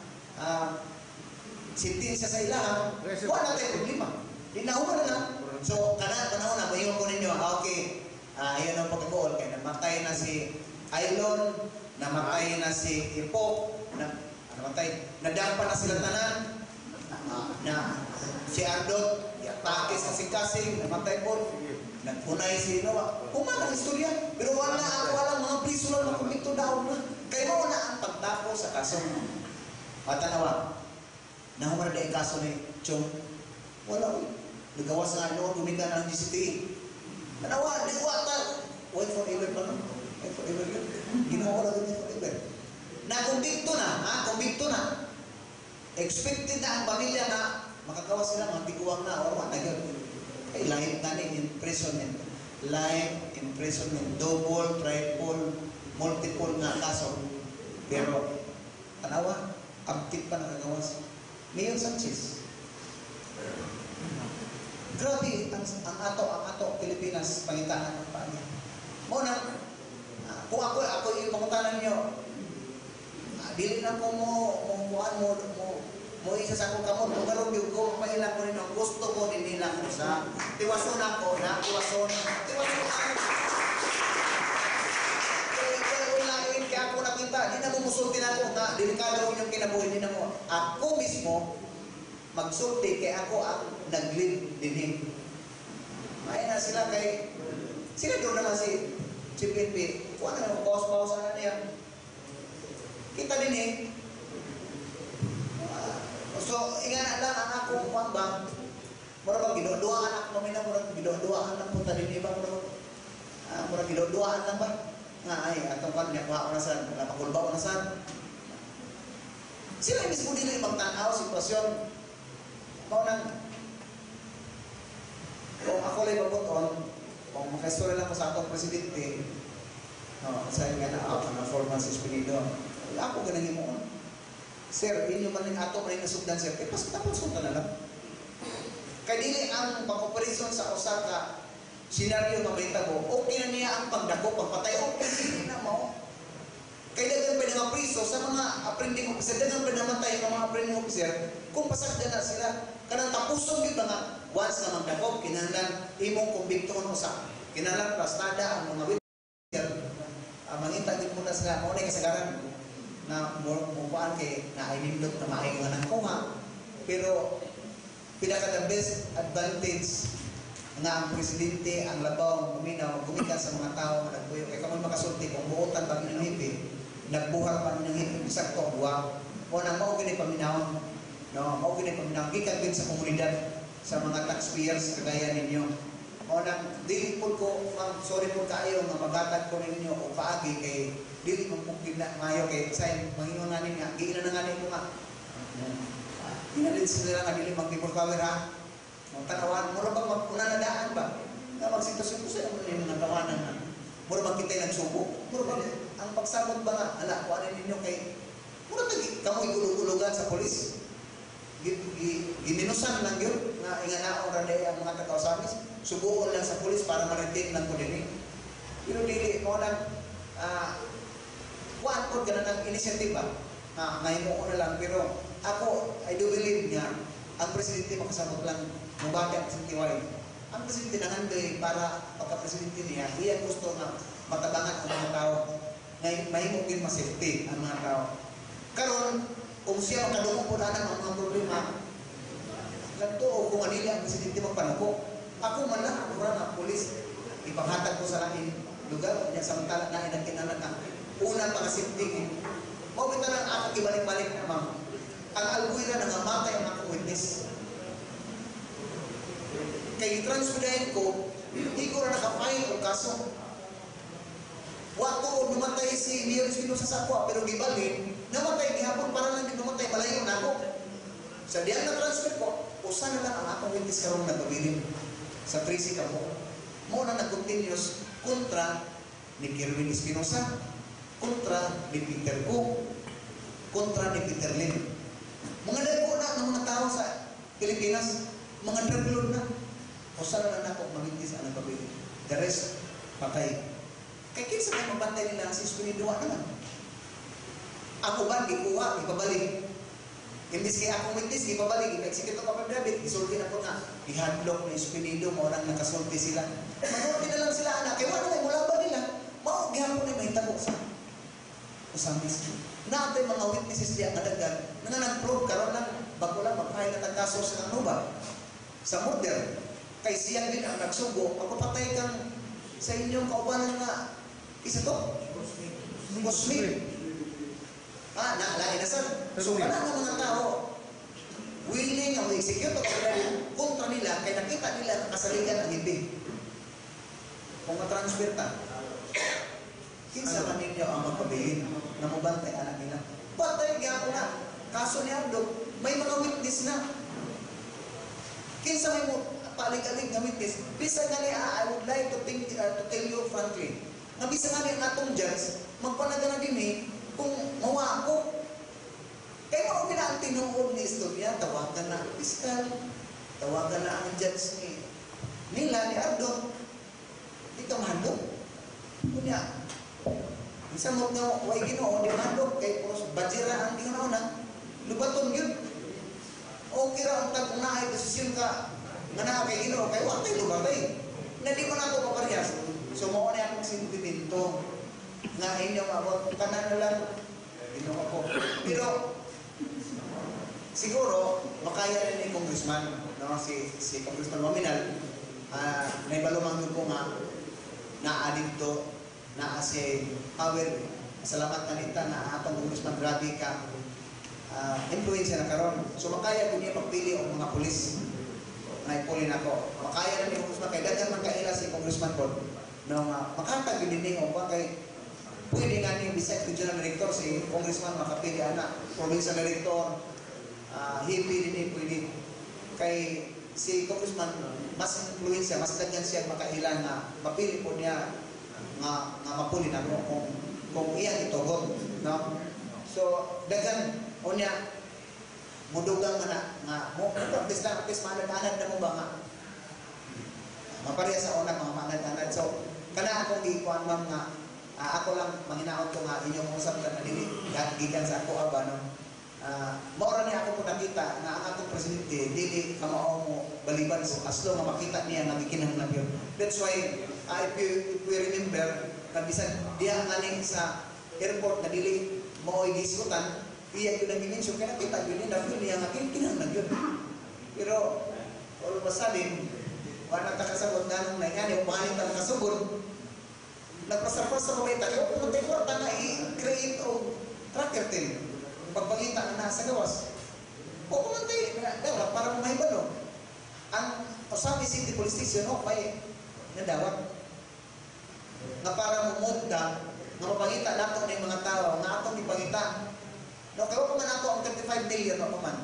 sentensya sa ilahan, wala tayo problema. Di na humana na. So, panahon na, mahimong ko ninyo, okay, ayan ang pagkakool, kaya namatay na si Aylon, namatay na si Ipok, namatay, nadampa na sila tanan, na si Ardot, atake sa si Kasing, namatay po, nagpunay si Noah. Humana ang istorya, pero walang mga priso lang na kumpikto daw na. Kaya mo na ang pagtako sa kaso. Matanawa, na humana na yung kaso ni Chong, wala ko. Nagawas nga noon, gumiga ng GCT. Tanawa, di wata. Wait forever pa no? Wait forever yun. Ginawa lang din forever. Nakumbikto na, kumbikto na. Expected na ang pamilya na makagawa sila, mga tiguang na, o na yun. Ay, life na imprisonment. Life imprisonment. Double, triple, multiple nga kaso. Pero, tanawa, abtik pa nakagawas. Mayor Sanchez. Grabe, ang ato, Pilipinas, pangitaan ng paano. Muna, kung ako yung pangutanan nyo, dili na ko mo isa sa akong kamot, kung karong yung ko, mahilang ko rin ang gusto ko, nila ko sa tiwason ako, tiwason ako. Kaya ulangin, kaya ako nakita, di na mo musulti na ako, nga, delikado yung kinabuhi, di na mo. Ako mismo, magsulti, kaya ako ang nag-lead din. May na sila kay, sila doon naman si PNP, kung ano naman, paus-pausan na niya. Kita din so, ingana lang ang akong pambang, mura gidodoaan ako mamina, mura gidodoaan lang punta din iba, mura gidodoaan lang ba? Nga ay, atong kanya, kuha ko na saan, napakulba ko na saan. Sila mismo din yung magtanaw, sitwasyon. Maunang, kung ako lang mabuton, kung makaistorya lang ko sa atong presidente, No, sa nga na ako na 4 months Espirido. Ako ganang mo. Sir, inyo man ning ato man nasugdan sir. Kay pas tapos ko na lang. Kay dili ang pag-operasyon sa usa ka senaryo nga mahitabo, okay na niya ang pagdako, pagpatay, okay na mo. Kaya dagang pa mga priso sa mga apprending officer, dagang pa namatay ng mga apprending officer, kung pasagda na sila, kanang tapuson yun mga once na magdako, kinahanglan imong kumbikton usa. Kinahanglan plastada ang mga witness, mangita din muna sila, mo na kasagaran na mupaan kay na inimdot na maayo nga ng kuha. Pero pinaka the best advantage nga ang presidente ang labaw gumikan sa mga tao na nagbuyo kay kamo makasulti kung buotan pa ng hipi nagbuhar pa ng hipi sakto wow o nang mao gini paminawon no mao gini paminawon gikan din sa komunidad sa mga taxpayers kagaya ninyo o nang dili po ko sorry po kaayo nga magatag ko ninyo o paagi kay dili mo pugid na mayo kay say mangingon nanin nga giina na ngani ko nga Inalit sila nga dili mag-people power ha. Ang tanawan, mura bang magpunanadaan ba? Nga magsitosyon ko sa mga mga tawanan na. Mura bang kita'y nagsubo? Mura bang ang pagsabot ba nga? Ala, kuhanin ninyo kay... Mura tagi, kamo'y gulug-gulugan sa polis. Giminusan lang yun. Nga inganaon rin ang mga tagausamis. Subuon lang sa polis para ma-retain lang ko din eh. Pero dili, mo lang... kuhaan ko gano'n ng inisyatiba. Ngayon mo na lang, pero ako, I do believe niya, ang presidente makasabot lang mabagyan sa tiwai. Ang presidente nangandoy para pagka-presidente niya, iya gusto na matabangan ang mga tao. Ngayon, mahimok din ma-safety ang mga tao. Karon, kung siya makadungong po na ang mga problema, lanto o kung anili ang presidente magpanuko, ako man lang, ako rin ang polis, ipanghatag ko sa laking lugar, niya samantala na inagkinanan ka. Una pang-safety, mawita lang ako ibalik-balik na ma'am. Ang albuira na namatay ang akong witness. Kaya transferahin ko, hindi ko na nakapahing o kaso. Wato, namatay si Mayor Espinosa sa ako, pero gibalin, namatay gihapon para lang namatay, malayo na ako. Sa diyan na transfer ko, usa na lang ang akong witness karong nagpabilin sa 13 ka mo. Mo na nag-continuous kontra ni Kerwin Espinosa, kontra ni Peter Go, kontra ni Peter Lim. Mga dago na ng mga tao sa Pilipinas, mga drug lord na. O sana na ako mamintis ang nagpapili. The rest, patay. Kaya kinsa na mabantay nila si Espirido naman. Ako ba, gikuha, ipabalik. Imbis kaya akong mintis, ipabalik. Ipag-execute ako pa David, isulti na po na. Ihadlock na Espirido, maurang nakasulti sila. Manuti na lang sila, anak. Kaya wala na, mula ba nila? Mao, gihapon na may tabo sa usamis. Natin mga witnesses diya kadagdag na nag-prove karon lang bago lang magpahay na tagkaso sa nuba sa murder kay siya din ang nagsugo pagpapatay kang sa inyong kaubanan nga isa to Muslim naalain na sir so kana ng mga tao willing ang execute kontra nila kay nakita nila kasaligan ang ibig kung matransfer ta kinsa man ninyo ang magpabilin na mabantay anak nila. Bantay gyapon na. Kaso ni Aldo, may mga witness na. Kinsa may mo palig-alig na witness. Bisa nga niya, I would like to tell you frankly, na bisa nga niya natong judge, magpanaga na din kung mawa ako. Kaya mo ang tinuod ni istorya, tawagan na ang piskal, tawagan na ang judge nila ni Aldo. Di ka mahalo. Kunya, isa mo nga, way ginoo, di mandok, kay puros, bajira ang ginoo na, lubaton yun. O kira ang tag-unahay, desisyon ka, nga na kay ginoo, kay watay lubatay. Na di mo na ito paparehas. So, mo na akong sintibinto, nga inyong abot, kanan na lang, ginoo ako. Pero, siguro, makaya rin ni Congressman, no, si Congressman Maminal, may balumang ko nga, na-alig to, na si power salamat na nita na atong Congressman grabe ka influensya na karon so makaya ko niya pagpili og mga pulis na ipulin ako makaya na ni Congressman kay daghan man kaila si Congressman ko no makatag gid ni og kay pwede nga ni Vice Regional Director si Congressman makapili ana provincial director hipi din pwede kay si Congressman mas influensya mas daghan siya makailan na mapili po niya nga mapuli na kung iyang itugot, no? So dagan unya mudugang nga mo practice manad-anad na mo ba nga mapareha sa una mga manad-anad. So kana akong gikuan ma'am nga ako lang manginaot ko nga inyong usap na dili gikan sa ako aba no. Maura niya ako po nakita na ang atong presidente dili kamao mo baliban so aslo nga makita niya nga gikinahanglan yun. That's why if we remember kabisan diha nganing sa airport na dili mo igiskutan iya yun ang gimension kaya kita yun na feel niya nga kinahanglan yun. Pero all of a sudden wala ta kasabot ganong na yan yung pangalit ang kasugod nagpasar-pasar mo ita kaya kung mag-record na i-create o tracker team pagpangita na nasa gawas. O kung nantay, para mahibalo. Ang Osamis City Police Station, may nadawat. Na para mumunda, na mapangita nato ng mga tao, na atong ipangita. No, kaya kung nato ang 35 million na paman.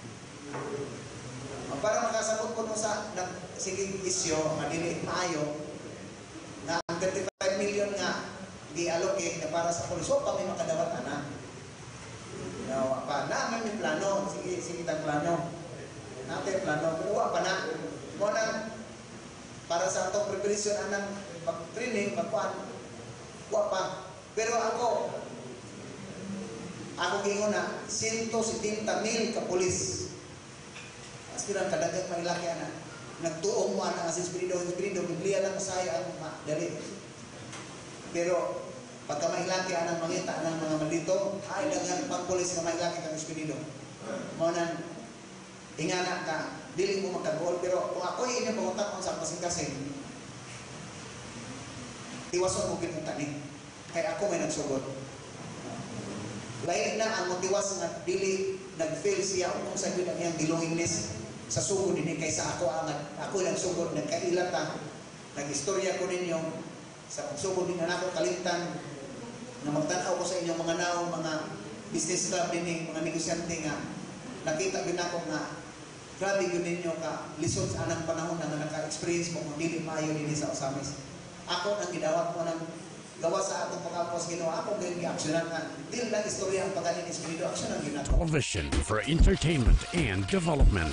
Para makasabot ko sa sige isyo, madili maayo, na ang 35 million nga di-allocate na para sa pulis, pa may makadawat na. No, pa na may plano, sige tang plano. Natin plano, pero pa na. Mo nang para sa atong preparation anang mag-training, magkuan. Wa pa. Pero ako gingon na 170,000 ka pulis. Aspiran kadagat mailaki ana. Nagtuong mo ana sa espirido, biblia lang saya ang dali. Pero pagka mailaki anang mangita ng mga maldito, ay dagang pangpulis nga mailaki kang espirido. Mo nang ingana ka, dili mo magkagol, pero kung ako'y inyong pangutak sa kasing-kasing, tiwason mo kitong tani. Kaya ako may nagsugod. Lain na ang motiwas nga dili nag-fail siya kung sa yun ang iyang belongingness sa sugod din kaysa ako nagsugod, nagkailata, nag-istorya ko ninyo sa pagsugod din na ako kalimtan na magtanaw ko sa inyong mga naong mga business club din mga negosyante nga nakita din ako nga grabe yun ninyo ka lisod sa anang panahon na naka-experience mo kung dili maayo din sa Osamis. Ako nang gidawat mo ng gawa sa atong pagkapos ginawa ako din gi-actionan nga dili lang istorya ang pagaling espiritu action ang ginagawa. Television for entertainment and development.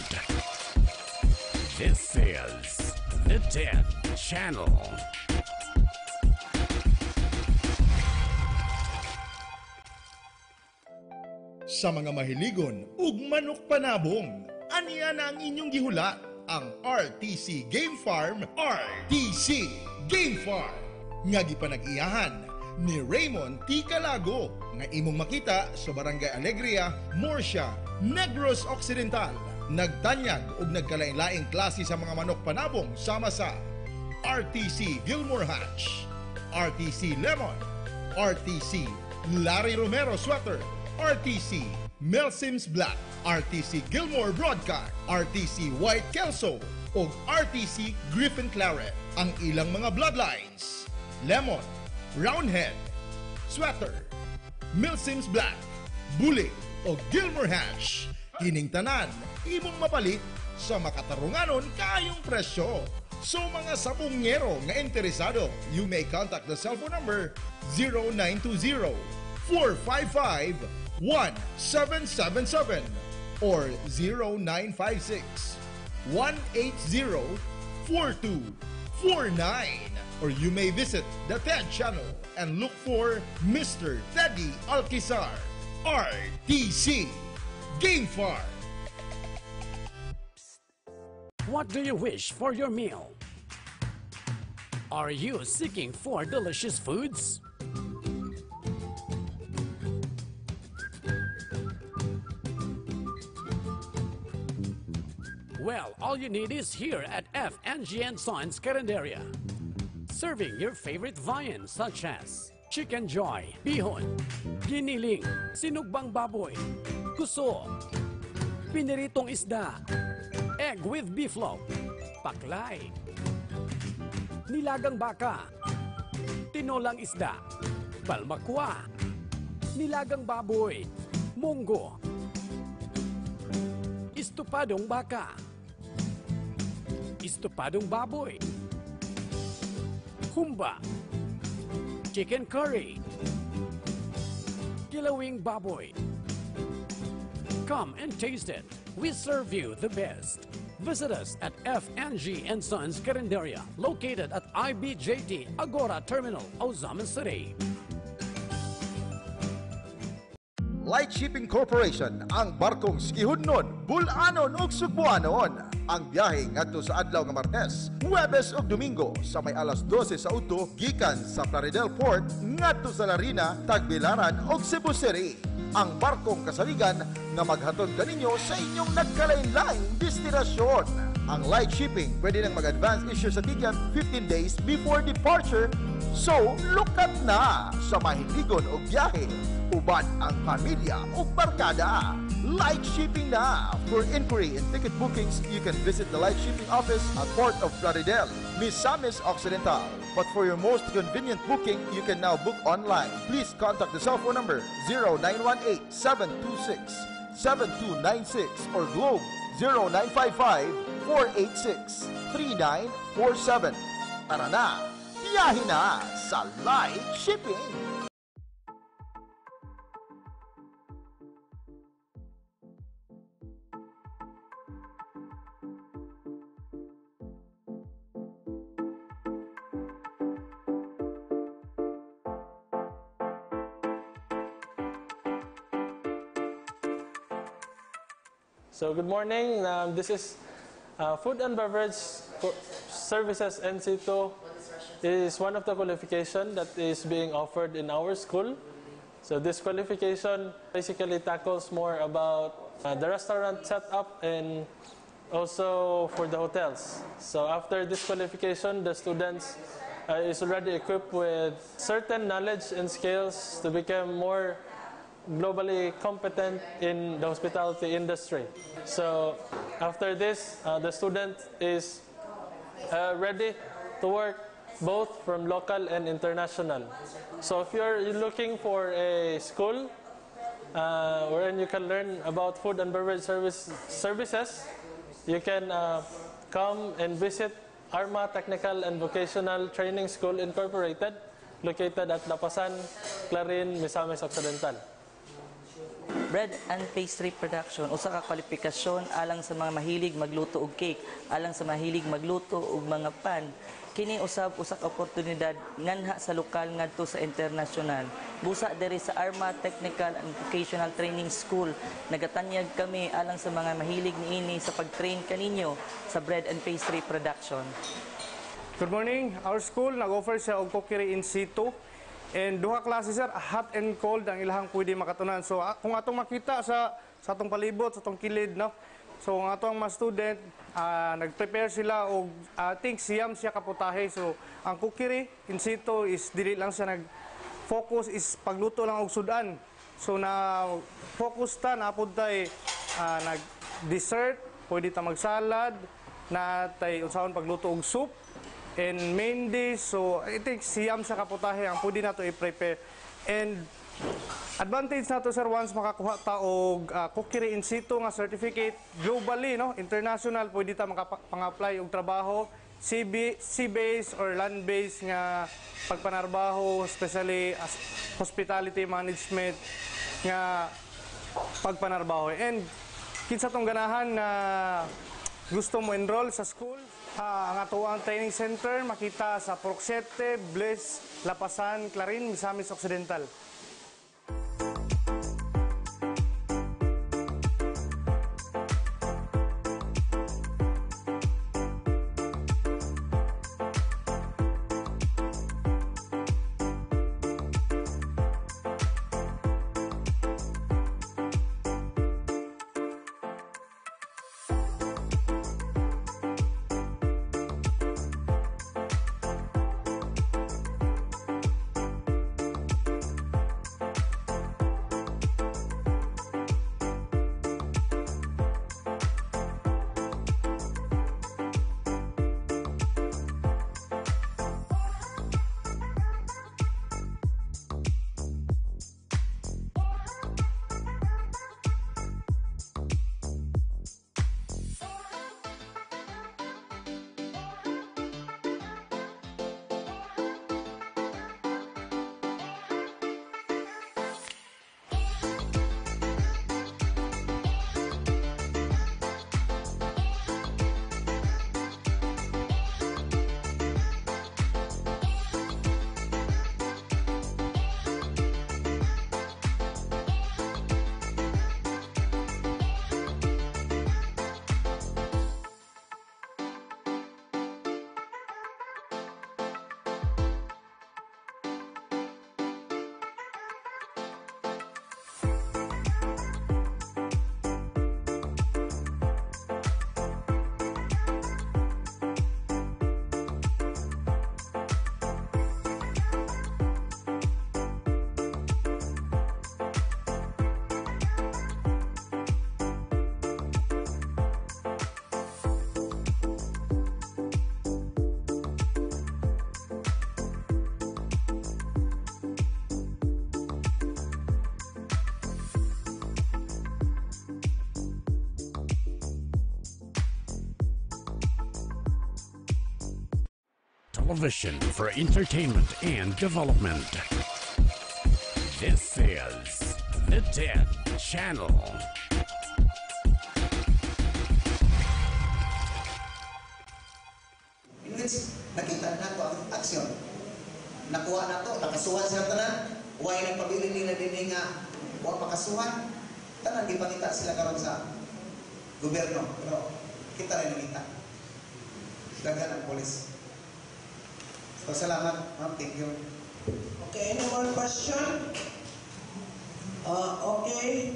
This is the TED Channel. Sa mga mahiligon ug manok panabong, aniya na ang inyong gihulat ang RTC Game Farm, RTC Game Farm nga gipanag-iyahan ni Raymond T. Calago nga imong makita sa Barangay Alegria, Morsia, Negros Occidental. Nagtanyag ug nagkalain-laing klase sa mga manok panabong sama sa RTC Gilmore Hatch, RTC Lemon, RTC Larry Romero Sweater, RTC Mel Sims Black, RTC Gilmore Broadcast, RTC White Kelso ug RTC Griffin Claret. Ang ilang mga bloodlines: Lemon, Roundhead, Sweater, Mel Sims Black, Bully o Gilmore Hatch. Kining tanan imong mapalit sa makatarunganon kaayong presyo. So mga sabungero nga interesado, you may contact the cellphone number 0920-455-1777 or 0956-180-4249. Or you may visit the TED channel and look for Mr. Teddy Alquizar, RTC Game Farm. What do you wish for your meal? Are you seeking for delicious foods? Well, all you need is here at F&G & Sons Carinderia. Serving your favorite viands such as Chicken Joy, Bihon, Giniling, Sinugbang Baboy, Kuso, Piniritong Isda, Egg with Beefloaf, Paklay, Nilagang Baka, Tinolang Isda, Balmakwa, Nilagang Baboy, Munggo, Istupadong Baka, Istupadong Baboy, Humba, chicken curry, kilawing baboy. Come and taste it. We serve you the best. Visit us at FNG and Sons Carinderia, located at IBJT Agora Terminal, Ozaman City. Light Shipping Corporation, ang barkong skihudnon, bulanon ug sugbuanon. Ang biyahe ngadto sa adlaw nga Martes, Huwebes ug Domingo sa may alas 12 sa uto gikan sa Plaridel Port ngadto sa Larina, Tagbilaran ug Cebu City. Ang barkong kasaligan nga maghatod kaninyo sa inyong nagkalain-laing destinasyon. Ang Light Shipping pwede nang mag-advance issue sa ticket 15 days before departure. So, lukat na sa mahiligon o biyahe, uban ang pamilya o barkada. Light Shipping na! For inquiry and ticket bookings, you can visit the Light Shipping office at Port of Plaridel, Misamis Occidental. But for your most convenient booking, you can now book online. Please contact the cell phone number 0918-726-7296 or Globe 0955-486-3947. Tara na! Biyahe na sa Light Shipping! So good morning. This is Food and Beverage Services NC2. It is one of the qualifications that is being offered in our school. So this qualification basically tackles more about the restaurant setup and also for the hotels. So after this qualification, the students is already equipped with certain knowledge and skills to become more globally competent in the hospitality industry. So after this, the student is ready to work both from local and international. So if you're looking for a school wherein you can learn about food and beverage services, you can come and visit Arma Technical and Vocational Training School Incorporated, located at Lapasan, Clarin, Misamis Occidental. Bread and pastry production, usa ka kwalifikasyon alang sa mga mahilig magluto og cake, alang sa mahilig magluto og mga pan. Kini usab usa ka oportunidad nganha sa lokal ngadto sa international. Busa diri sa Arma Technical and Vocational Training School, nagatanyag kami alang sa mga mahilig niini sa pag-train kaninyo sa bread and pastry production. Good morning. Our school nag-offer siya og cookery in situ. And duha klase sir, hot and cold ang ilahang pwede makatunan. So kung atong makita sa atong palibot, sa atong kilid, no? So ang atong mga student, nag-prepare sila og I think siyam siya kaputahe. So ang cookery in situ is dili lang siya nag-focus is pagluto lang og sudan. So na focus ta na pud tay nag-dessert, pwede ta mag-salad, na tay unsaon pagluto og soup. And main dish, so I think siyam sa kaputahe ang pwede nato i-prepare. And advantage nato sir once makakuha ta og cookery in situ nga certificate globally, no, international, pwede ta makapang-apply og trabaho sea-based or land-based nga pagpanarbaho, especially as hospitality management nga pagpanarbaho. And kinsa tong ganahan na gusto mo enroll sa school, ang atuang training center makita sa Proxete, Bliss, Lapasan, Clarin, Misamis Occidental. television for entertainment and development. This is the TED Channel. In which nakita na to ang aksyon. Nakuha na to, nakasuhan sila tanan, huwag nagpabili nila din nga huwag makasuhan, tanan di pangita sila karon sa gobyerno. Pero kita rin nakita. Dagan ang polis. So salamat, ma'am. Thank you. Okay, any more question? Okay.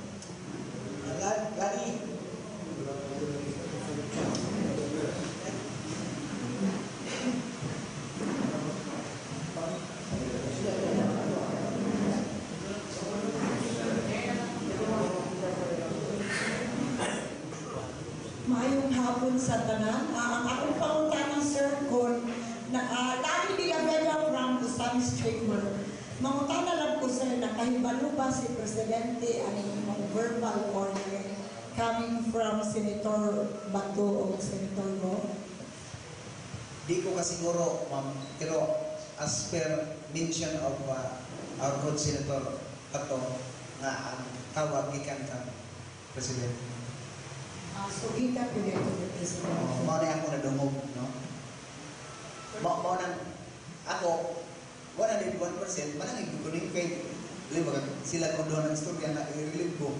Lani. Maayong hapon sa tanan. Ang akong pangutana, sir, kung lagi nila Vega from the Sun Street Mall. Mangutana lang ko, sir, nakahibalo ba si Presidente ang verbal order coming from Senator Bato o Senator Go? Di ko kasiguro, ma'am, pero as per mention of our good Senator Bato, nga ang tawag gikan kang Presidente. So, kita ko dito ni President. Mao na ako nadungog, no? Mao na ako, 101%, manangig ko rin kay sila ko doon ng istorya na i-relieve ko.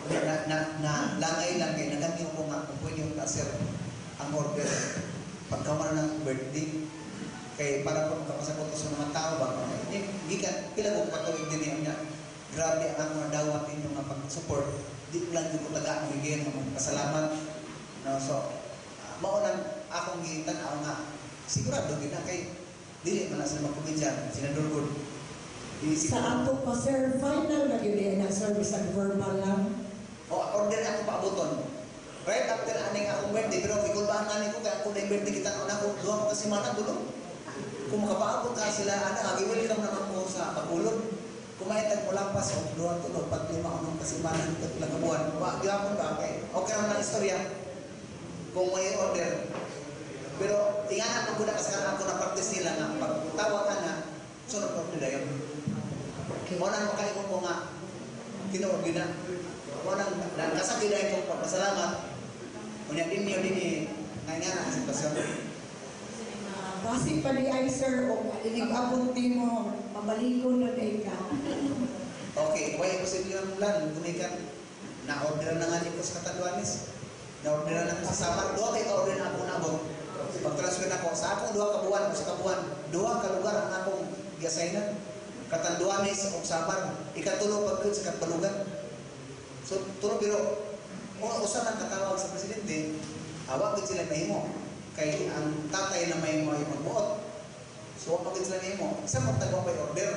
Na langay lang kay naganti ko nga kung pwede yung kasir ang order pagkaman ng birthday. Kay para kung kapasakot sa mga tao ba, gikan, pila ko patuloy din niya. Grabe ang mga dawat ninyo nga pag-support. Di ko lang ko taga ang higyan ng pasalamat. No, so, maunang akong gitan ako nga, sigurado gina kay dili man sa mga komedyan, sinadurgod. Sa ato pa, sir, final na yun na service ang verbal lang. O, order ako paabuton. Right after aning akong birthday, pero ikulbaan nga ko, kaya ako na yung birthday kita na ako, duha ko kasi mana dulo. Kung makapaabot ka sila, mag-welcome naman ko sa pagulog. Kumaitag mo lang pa sa duha tulog, pag lima ko nung kasimanan ito lang kabuhan. Gawapon ba? Okay naman ang istorya. Kung may order. Pero tingnan ako na kasi ako na practice nila nga. Pag tawa ka na, sunod ko nila yun. Muna makalimon ko nga, tinuod yun na. Muna kasagin na ito, pasalamat. Kunya din niyo din nga ang sitwasyon. Kasi pa di ay, sir, o inig-abunti mo, pabalikon na kayo ka. Okay, why posible yung plan? Gumikan, na-order na nga ni Kos Kataduanis. Na-order na sa Samar. Doha kayo ka-order na ako nabot. Pag-transfer na ako, sa akong duha kabuhan, sa kabuhan, duha ka lugar ang akong gasainan. Katanduanis o Samar. Ikatulong pag sa Katbalugan. So, tulong pero, usa nang katawag sa Presidente, awag sila mahimo. Kay ang tatay na may mga magbuot. So, pag sila mahimo, isang magtagaw pa order.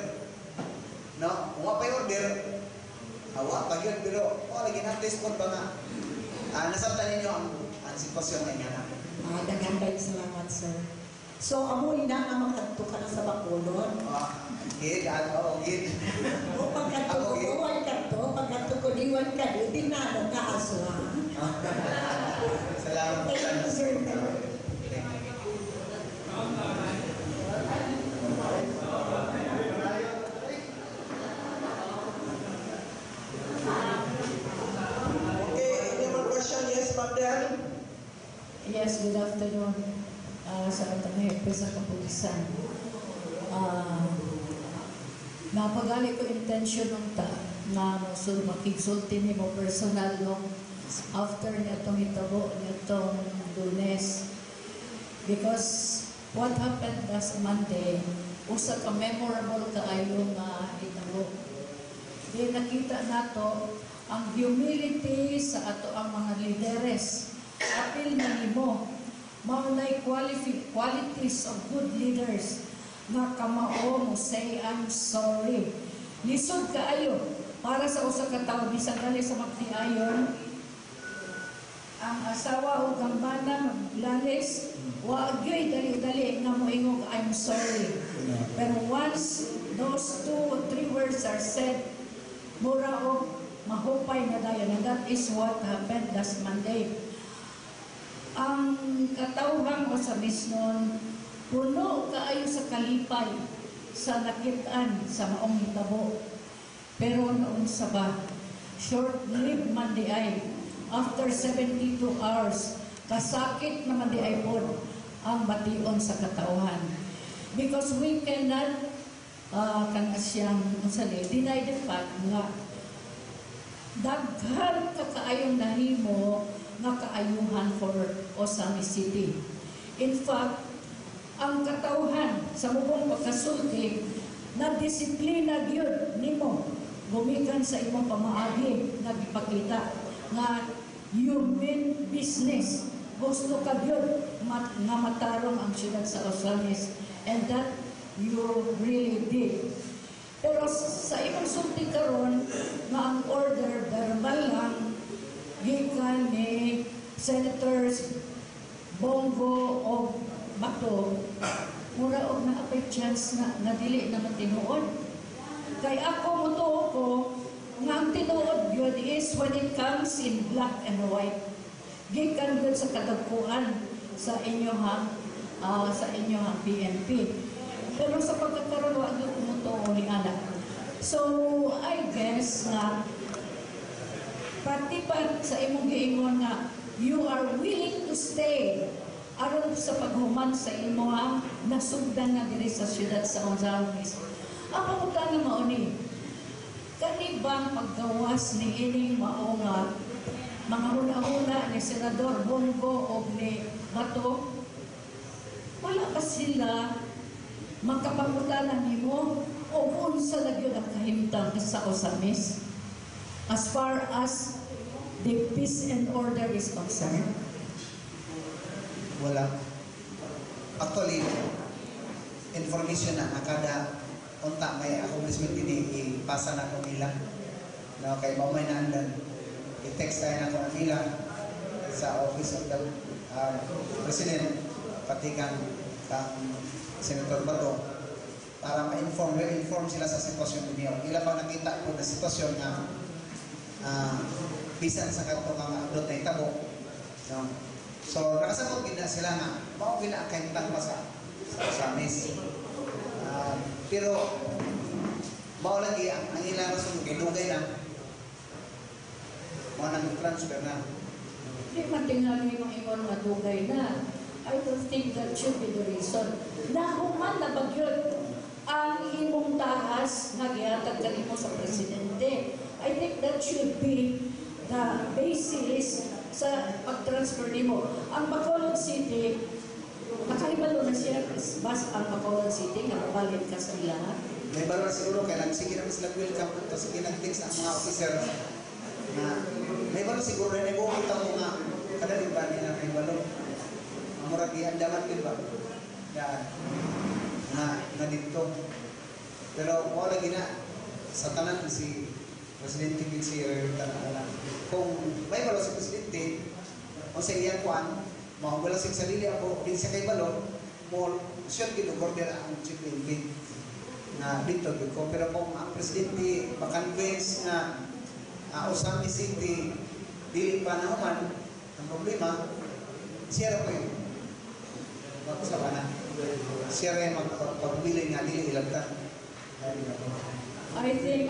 No? Kung pa order, awa, pag yun, pero, lagi na test ba nga? Nasabtan ninyo ang sitwasyon na nga na. Dagan kayo salamat, sir. So, amoy na nga makadto ka na sa Bacolod. Gid, gid. O pagkadto ko, huwag kadto. Pagkadto ko, diwan ka, di na ka aso, ha? Salamat. Thank you, sir. Yes, good afternoon sa atang hepe sa kapulisan. Napagali ko intensyon ng ta na makigsulti ni mo personal no after nitong hitabo nitong Lunes. Because what happened last Monday, usa ka memorable kaayo nga hitabo. Di nakita nato ang humility sa ato ang mga lideres. Apil na nimo, maunay qualities of good leaders nga kamao mo say I'm sorry. Lisod kaayo para sa usa ka tawo bisan dali sa magtiayon ang asawa o gambana maglalis wa gyoy dali-dali nga moingog I'm sorry. Pero once those 2 or 3 words are said, mura og mahupay na dayon, and that is what happened last Monday. Ang katawhan ko sa misnon, Puno kaayo sa kalipay, sa nakitaan, sa maong hitabo. Pero noon sa ba, short-lived man di ay, after 72 hours, kasakit naman di ay po ang bation sa katauhan. Because we cannot deny the fact nga daghan kakaayong nahimo nga kaayuhan for Osamis City. In fact, ang katauhan sa mubong pagkasulti na disiplina gyud nimo gumikan sa imong pamaagi nagipakita nga you mean business. Gusto ka gyud nga matarong ang siyudad sa Osamis, and that you really did. Pero sa imong sulti karon nga ang order verbal lang gikan ni Senators Bongo o Bato, mura og naapay chance na dili na matinuod. Kay ako mutuo ko nga ang tinuod yun is when it comes in black and white. Gikan yun sa kadagkuan sa inyohang PNP. Pero sa pagkakaroon, wag yung tumutuo ni Ana. So, I guess na pati pa sa imong giingon nga you are willing to stay aron sa paghuman sa imong nasugdan na diri sa siyudad sa Osamis. Ang pangutana mao ni kani bang paggawas ni ining mao nga mga huna-huna ni Senador Bongo o ni Bato, wala ba sila magkapangutanan nimo o unsa na gyud ang kahimtang sa Osamis as far as the peace and order is concerned? Wala. Actually, information na kada unta may accomplishment ini ipasa na ko nila. No, kay mamay na andan i-text tayo na ko nila sa office of the President pati kang Senator Bato para ma-inform sila sa sitwasyon niyo. Ila pa nakita ko na sitwasyon na bisan sa kato nga abot na itabo. No? So, nakasagot din na sila nga, mao ginakaitan pa sa Osamis. Pero, mao lagi ang ilang rason ginugay na mao nang transfer na. Di man tingnan mo ingon nga dugay na. I don't think that should be the reason. Nahuman na bagyod ang imong tahas nga gihatag kanimo sa presidente. I think that should be the basis sa pag-transfer nimo. Ang Bacolod City, nakalibalo na siya, bas ang Bacolod City, nga mabalit ka sa ilahan. May balo na siguro, kaya nagsige namin sila welcome, tapos ginag-text ang mga officer na may balo siguro na ibukita mo nga, kadaling ba nila may balo. Ang murag iandaman din ba? Yan. Na dito. Pero wala gina, sa tanan si Presidente Kinsir, kung may balo si Presidente, o sa iyan kuan, mahugala siyang sarili ako, din siya kay balo, mo siya kinugorder ang Chief PNP na dito ko. Pero kung ang Presidente makonvince na Osamis City dili pa naman ang problema, siya rin po yun. Magkasama na. Siya rin magpapabili nga dili ilagtan. I think,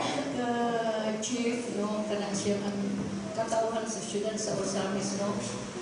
Chief, no, kanang siya ang katauhan sa siyudad sa Osamis, no,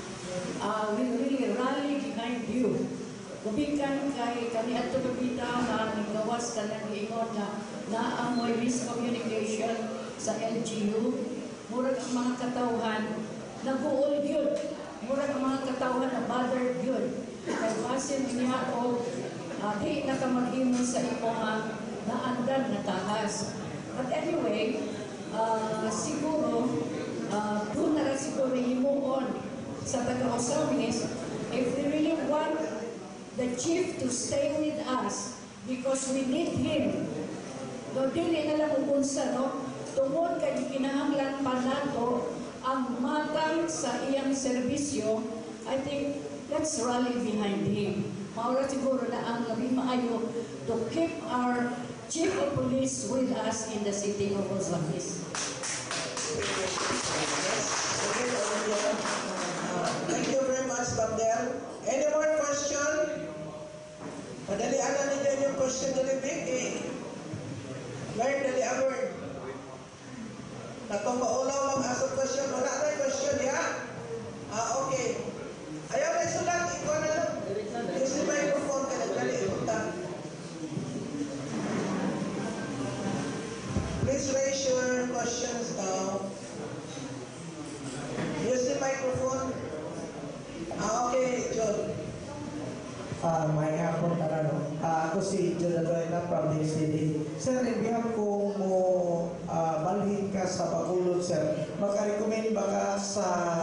we really rally behind you. Kubikan kay kami at pabitaw na nagawas ka ng ingon na naamoy miscommunication sa LGU. Murag ang mga katauhan nag-uol yun. Murag ang mga katauhan na bothered yun. Kay basin niya o di nakamag-imon sa imong naandan na tahas. But anyway, siguro, doon na rin siguro himuon sa taga-Osamis, if we really want the chief to stay with us, because we need him, do dili na lang upunsa, no? Tungod kay kinahanglan pa nato ang matang sa iyang serbisyo, I think let's rally behind him. Maura siguro na ang labi maayo to keep our Chief of Police with us in the city of Osamis. Thank you very much, Bandel. Any more question? Madalian na ninyo yung question na libig eh. Learn dali ang word. Natong maulaw lang asong question. Wala na question ya? Okay. Ayaw na isulat. Ikaw na lang. Use the microphone ka na. Dali. Please raise your questions now. Use the microphone. Okay, John. May hapon ako si John Adoyna from the city. Sir, ibihan ko mo balhin ka sa pagulod, sir. Makarecommend ba ka sa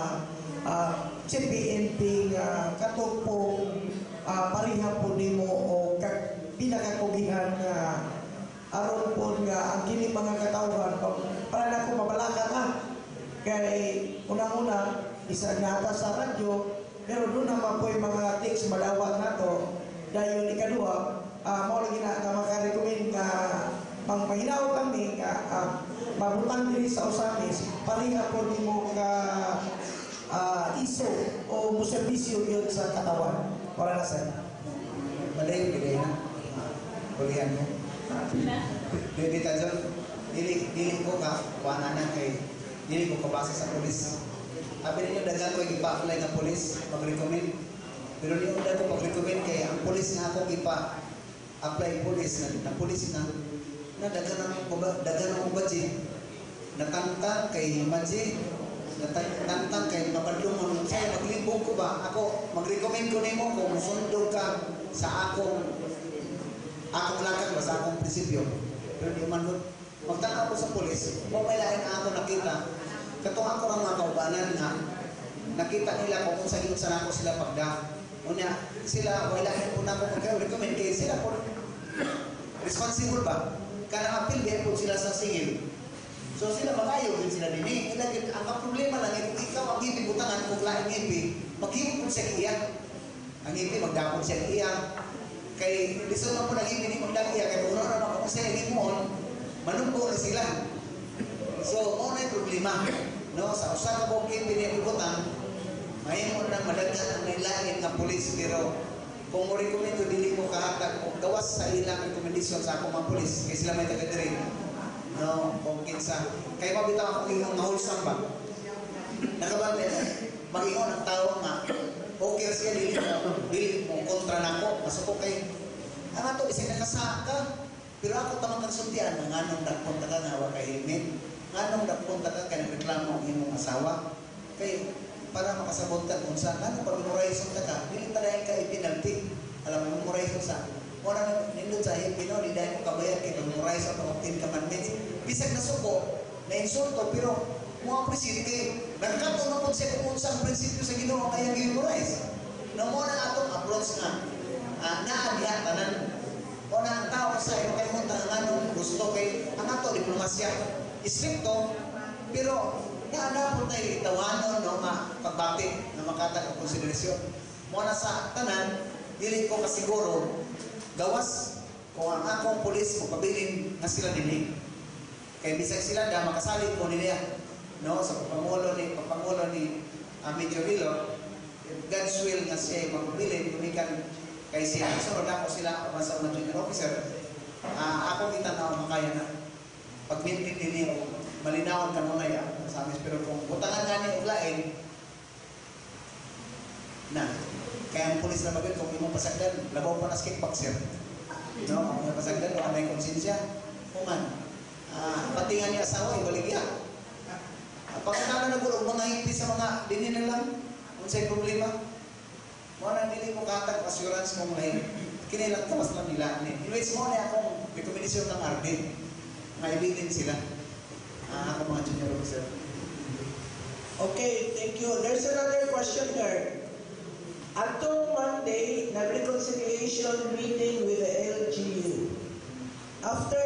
CPNP katupong pariha po ni mo o pinakakugihan nga aron po nga ang kini mga katawhan para na ko mabalaka ka. Kaya unang-una, isa nata sa radyo, pero doon naman po yung mga tips madawat na to. Dahil yung ikadua, mo lagi na makarecommend nga pangpahinaw kami nga mabutang diri sa usamis, pariha po ni mo ka iso o muservisyo yun sa katawan. Para na sir. Balay, bigay na. Kulihan mo. Baby Tajon, dili ko ka, kuha na kay dili ko kabasa sa polis. Sabi ninyo, dagan ko ipa-apply ng polis, mag-recommend. Pero niyo dagan ko mag-recommend kay ang polis nga ako ipa-apply polis na polis na dagan ang budget. Natangtang kay budget, natangtang kay mapadlungon. Kaya maglibog ko ba? Ako, mag-recommend ko nimo kung musundog ka sa akong lakad ba sa akong prinsipyo. Pero di man magtanaw ko sa polis, kung may lain ako nakita, katong ako ang mga kaubanan nga nakita nila kung sa gilid sa ako sila pagda. Unya, sila, wala po na ako mag-recommend kay sila po responsible ba? Kanang apil din po sila sa singil. So sila magayo din sila din. Ang problema lang, kung ikaw ang ibig butangan, kung laing ibig, maghimod po siya iya. Ang ibig, magdapon siya iya. Kay liso na po nang ibig, magdapon iya. Kaya kung ano po siya himon, manumpo na sila. So, ano yung problema? No, sa usa ka bukid pinibutan, mahimo nang malagyan ang nailain nga pulis, pero kung mo rekomendo dili ko kahatag o gawas sa ilang rekomendasyon sa akong mga pulis kay sila may taga-dire. No, kung kinsa kay mabitaw ako imong mahulsang ba. Nakabante mag-ingon ang tao nga okay siya dili mo kontra nako, masuko kay ang ato isig nakasaka, pero ako tamang konsultian nga nganong nagpunta ka nga wa kay himit. Anong napunta ka kaya reklamo ang imong asawa? Kaya para makasabot ka kung saan, ano pag memorize ka, hindi pa dahil ka ipinalti. Alam mo, memorize sa muna nindun sa ipino, hindi dahil mo kabayad kaya memorize ang mga 10 commandments. Bisag na suko, na insulto, pero mga presidente, nagkato na po siya kung saan prinsipyo sa ginawa kaya memorize. Nang muna atong approach nga, naadihan tanan. Muna ang tao sa iyo, kayo munta ang anong gusto kay, ang ato, diplomasya. Istrikto, pero naana po tayo itawanon no, pagbati na makatag ang konsiderasyon. Muna sa tanan, dili ko kasiguro, gawas kung ang akong pulis mo pabilin na sila dinig. Kaya bisag sila da makasalit mo nila no, sa papangulo ni Major Hilo, God's will nga siya magpabilin, tumikan kay siya. So, ako sila, sa mga junior officer, ako kita na makaya na. Pag-maintain din niyo, malinawan ka muna yan sa amin. Pero kung butangan nga niyo uglain, na, kaya ang pulis na magod, kung imong pasagdan, labaw pa na kickboxer. No, ang pasagdan, wala may konsensya. Kuman, pati nga niya asawa, ibaligya. Pagkakala na gulong, mga hipi sa mga dinin na lang, kung sa'yo problema, mga nandili mo katag, assurance mo mga hipi. Kinilang tapas lang nila. Anyways, mo na akong rekomendasyon ng RD. Maibitin sila. Ako mga junior officer. Okay, thank you. There's another question here. Atong Monday, nag-reconciliation meeting with the LGU. After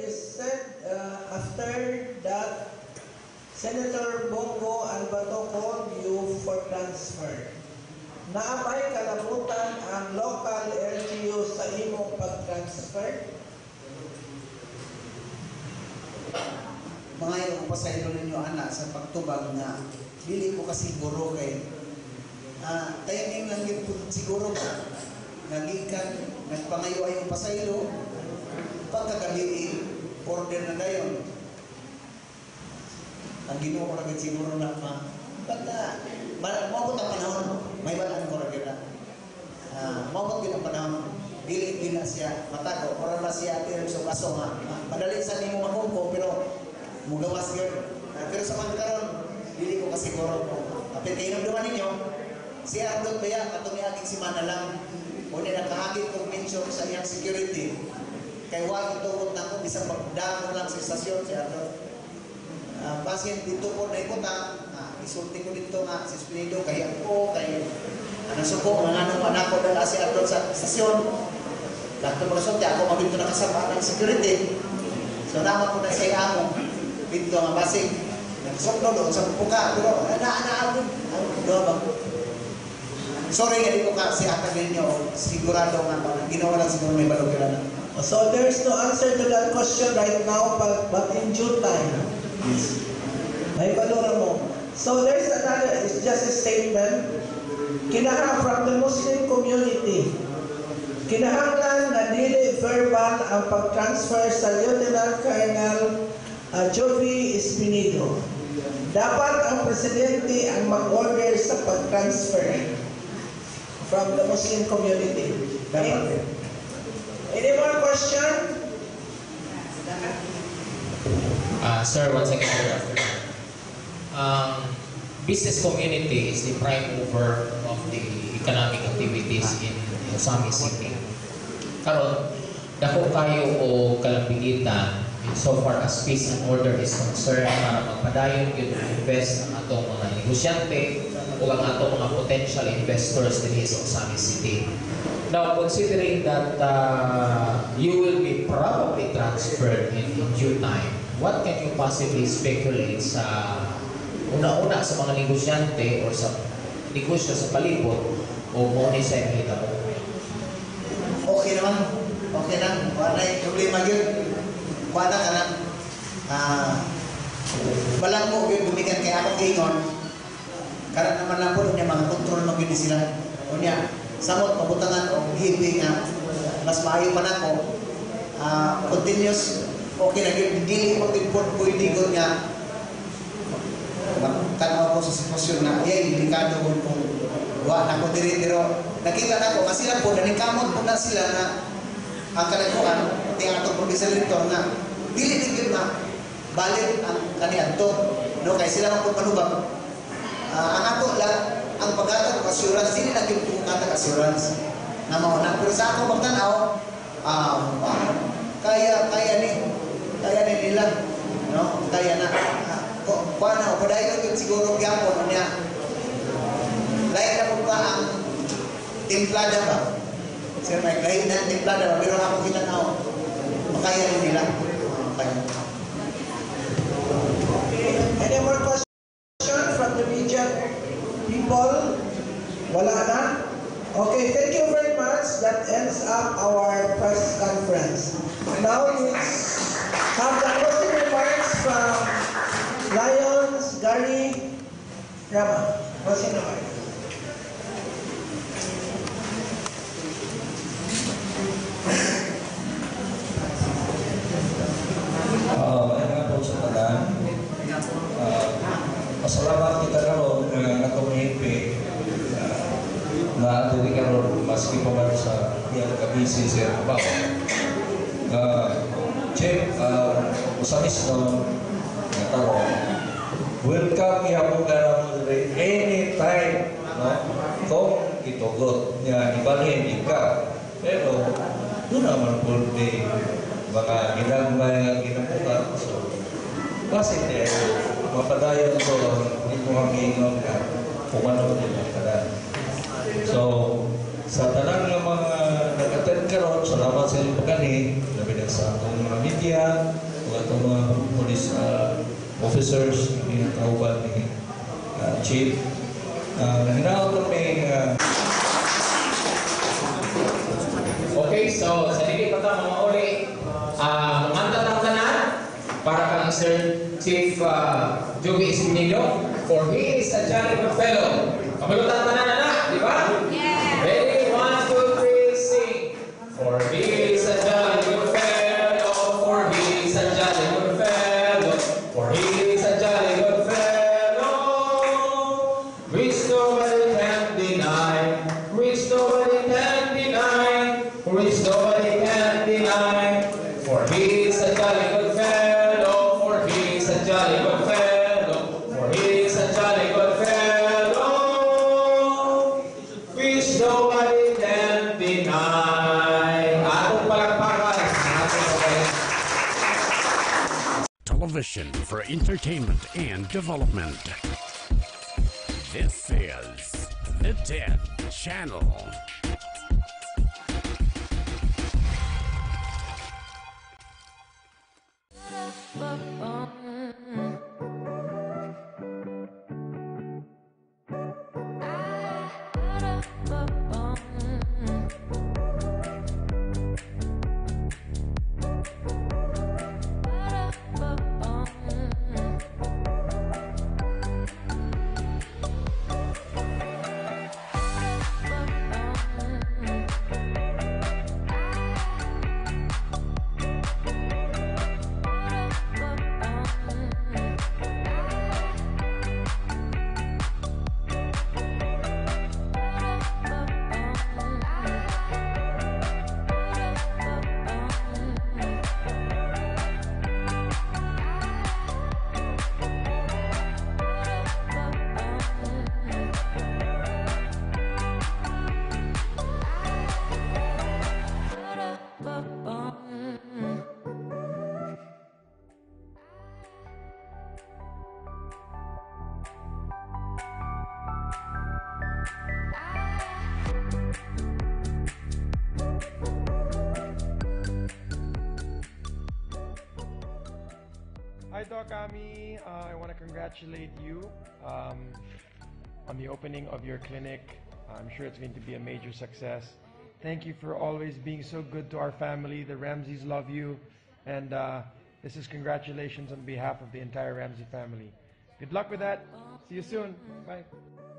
that, Senator Bongo Albato called you for transfer. Naamay kalabutan ang local LGU sa imong pag-transfer? Mga yung pasaylo ninyo anak sa pagtubag na dili ko kasi siguro kay timing lang yun siguro ba nagikan, nagpangayo ay yung pasaylo, pagkagabi order na dayon. Ang Ginoo ko rin siguro na mabot ang panahon, may balaan ko rin na. Mabot din ang panahon, dili na siya matago, para ba siya tirim sa kaso nga. Madali sa nimo magungko, pero mugawas yun. Pero sa mga karon, dili ko kasiguro ko. Kapit kayo nung duman ninyo, si Ardot Baya, katong niaging si Manalang, o niya nakahagit kong mention sa iyang security, kay wag ituot na ko, bisang magdamo lang sa istasyon si Ardot. Pasien dito po na ikuta, isulti ko dito nga si Espinido, kay ako, kay nasuko, mga anong anak ko dala si Ardot sa istasyon. Lahat ng mga sulti, ako mabito na kasama ng security. So naman ko na sa iyamo, dito nga basig. Nagsoklo doon sa puka, pero naabot. Sorry nga di ko kasi atag ninyo, sigurado nga, ginawa lang siguro may balog ka na. So there's no answer to that question right now, but in due time. May balura mo. So there's another, it's just a statement. Kinahanglan from the Muslim community. Kinahanglan na dili verbal ang pag-transfer sa Lieutenant Colonel Jovi Espinido. Dapat ang presidente ang mag-order sa pag-transfer from the Muslim community. Any more question? Sir, one second, sir. Business community is the prime mover of the economic activities in Osami City. Karon, dako kayo o kalambigitan so far as peace and order is concerned para magpadayon yun invest ang atong mga negosyante o ang atong mga potential investors din sa Osami City. Now, considering that you will be probably transferred in due time, what can you possibly speculate sa una-una sa mga negosyante o sa negosyo sa palibot o money sa imita mo? Okay naman. Okay lang. Wala yung problema yun. Wala ka lang. Balang mo yun, bumigan kay ako ingon. Karan naman lang po niya, mga kontrol mag-yun sila. O niya, samot, mabutangan o hibi nga. Mas maayo pa na ko. Continuous. Okay na yun. Hindi mag-import ko yung digon nga. Tanaw ko sa sitwasyon na, delikado ko kung wala ko diri-diro. Nakita na ko, kasi lang po, naningkamot po na sila na ang kanakuan, tingnan itong provincial director na dili-digil na balik ang kaniadto. No? Kaya sila po panubag. Ang ato lang, ang pagkatag ng assurance, hindi na yung pagkatag assurance na mauna. Pero sa ako magtanaw, kaya ni nila. No? Kaya na. Paano, padayon yun siguro gyapon niya. Lain na po ba ang timplada ba? Sir Mike, lain na ang timplada ba? Pero ako kita na makaya rin nila. Okay. Any more questions from the region people? Wala na? Okay, thank you very much. That ends up our press conference. Now let's have the closing remarks from Lions, Gary, Rama. Closing remarks. Nga po sa tanan. Pasalamat kita karon nga natumihimpi na ato di karon maski pa man sa iyang kabisi sa trabaho. Chief, usamis na karon. Welcome yapon ka mo anytime, no? Kung itugot niya ibalhin ka. Pero doon naman po di mga ginagmay ginaputan. So, kasi mapadayon ko hindi ko hangin ka kung ano din ang tanan. So, sa tanan ng mga nag-attend karon, salamat sa inyong pagani, labi na sa atong mga media, o atong mga police officers, yung kauban ni Chief. Hinaot kami Okay, so sa dili pa ta mga uli, manganta ng tanan para kang Sir Chief Jovi Espinido, for he is a jolly good fellow. Kamalutan tanan na, di ba? Yeah! Ready? 1, 2, 3, For he's a jolly good fellow, for he's a jolly good fellow, for he's a jolly good fellow, which nobody can deny, which nobody can deny, which nobody can deny. For he's a jolly good fellow, for he's a jolly good fellow, for he's a jolly good fellow, which nobody can deny. Atong palakpakan. Television for entertainment and development. This is the TED Channel. Hi, Doc Ami. I want to congratulate you on the opening of your clinic. I'm sure it's going to be a major success. Thank you for always being so good to our family. The Ramseys love you. And this is congratulations on behalf of the entire Ramsey family. Good luck with that. See you soon. Bye.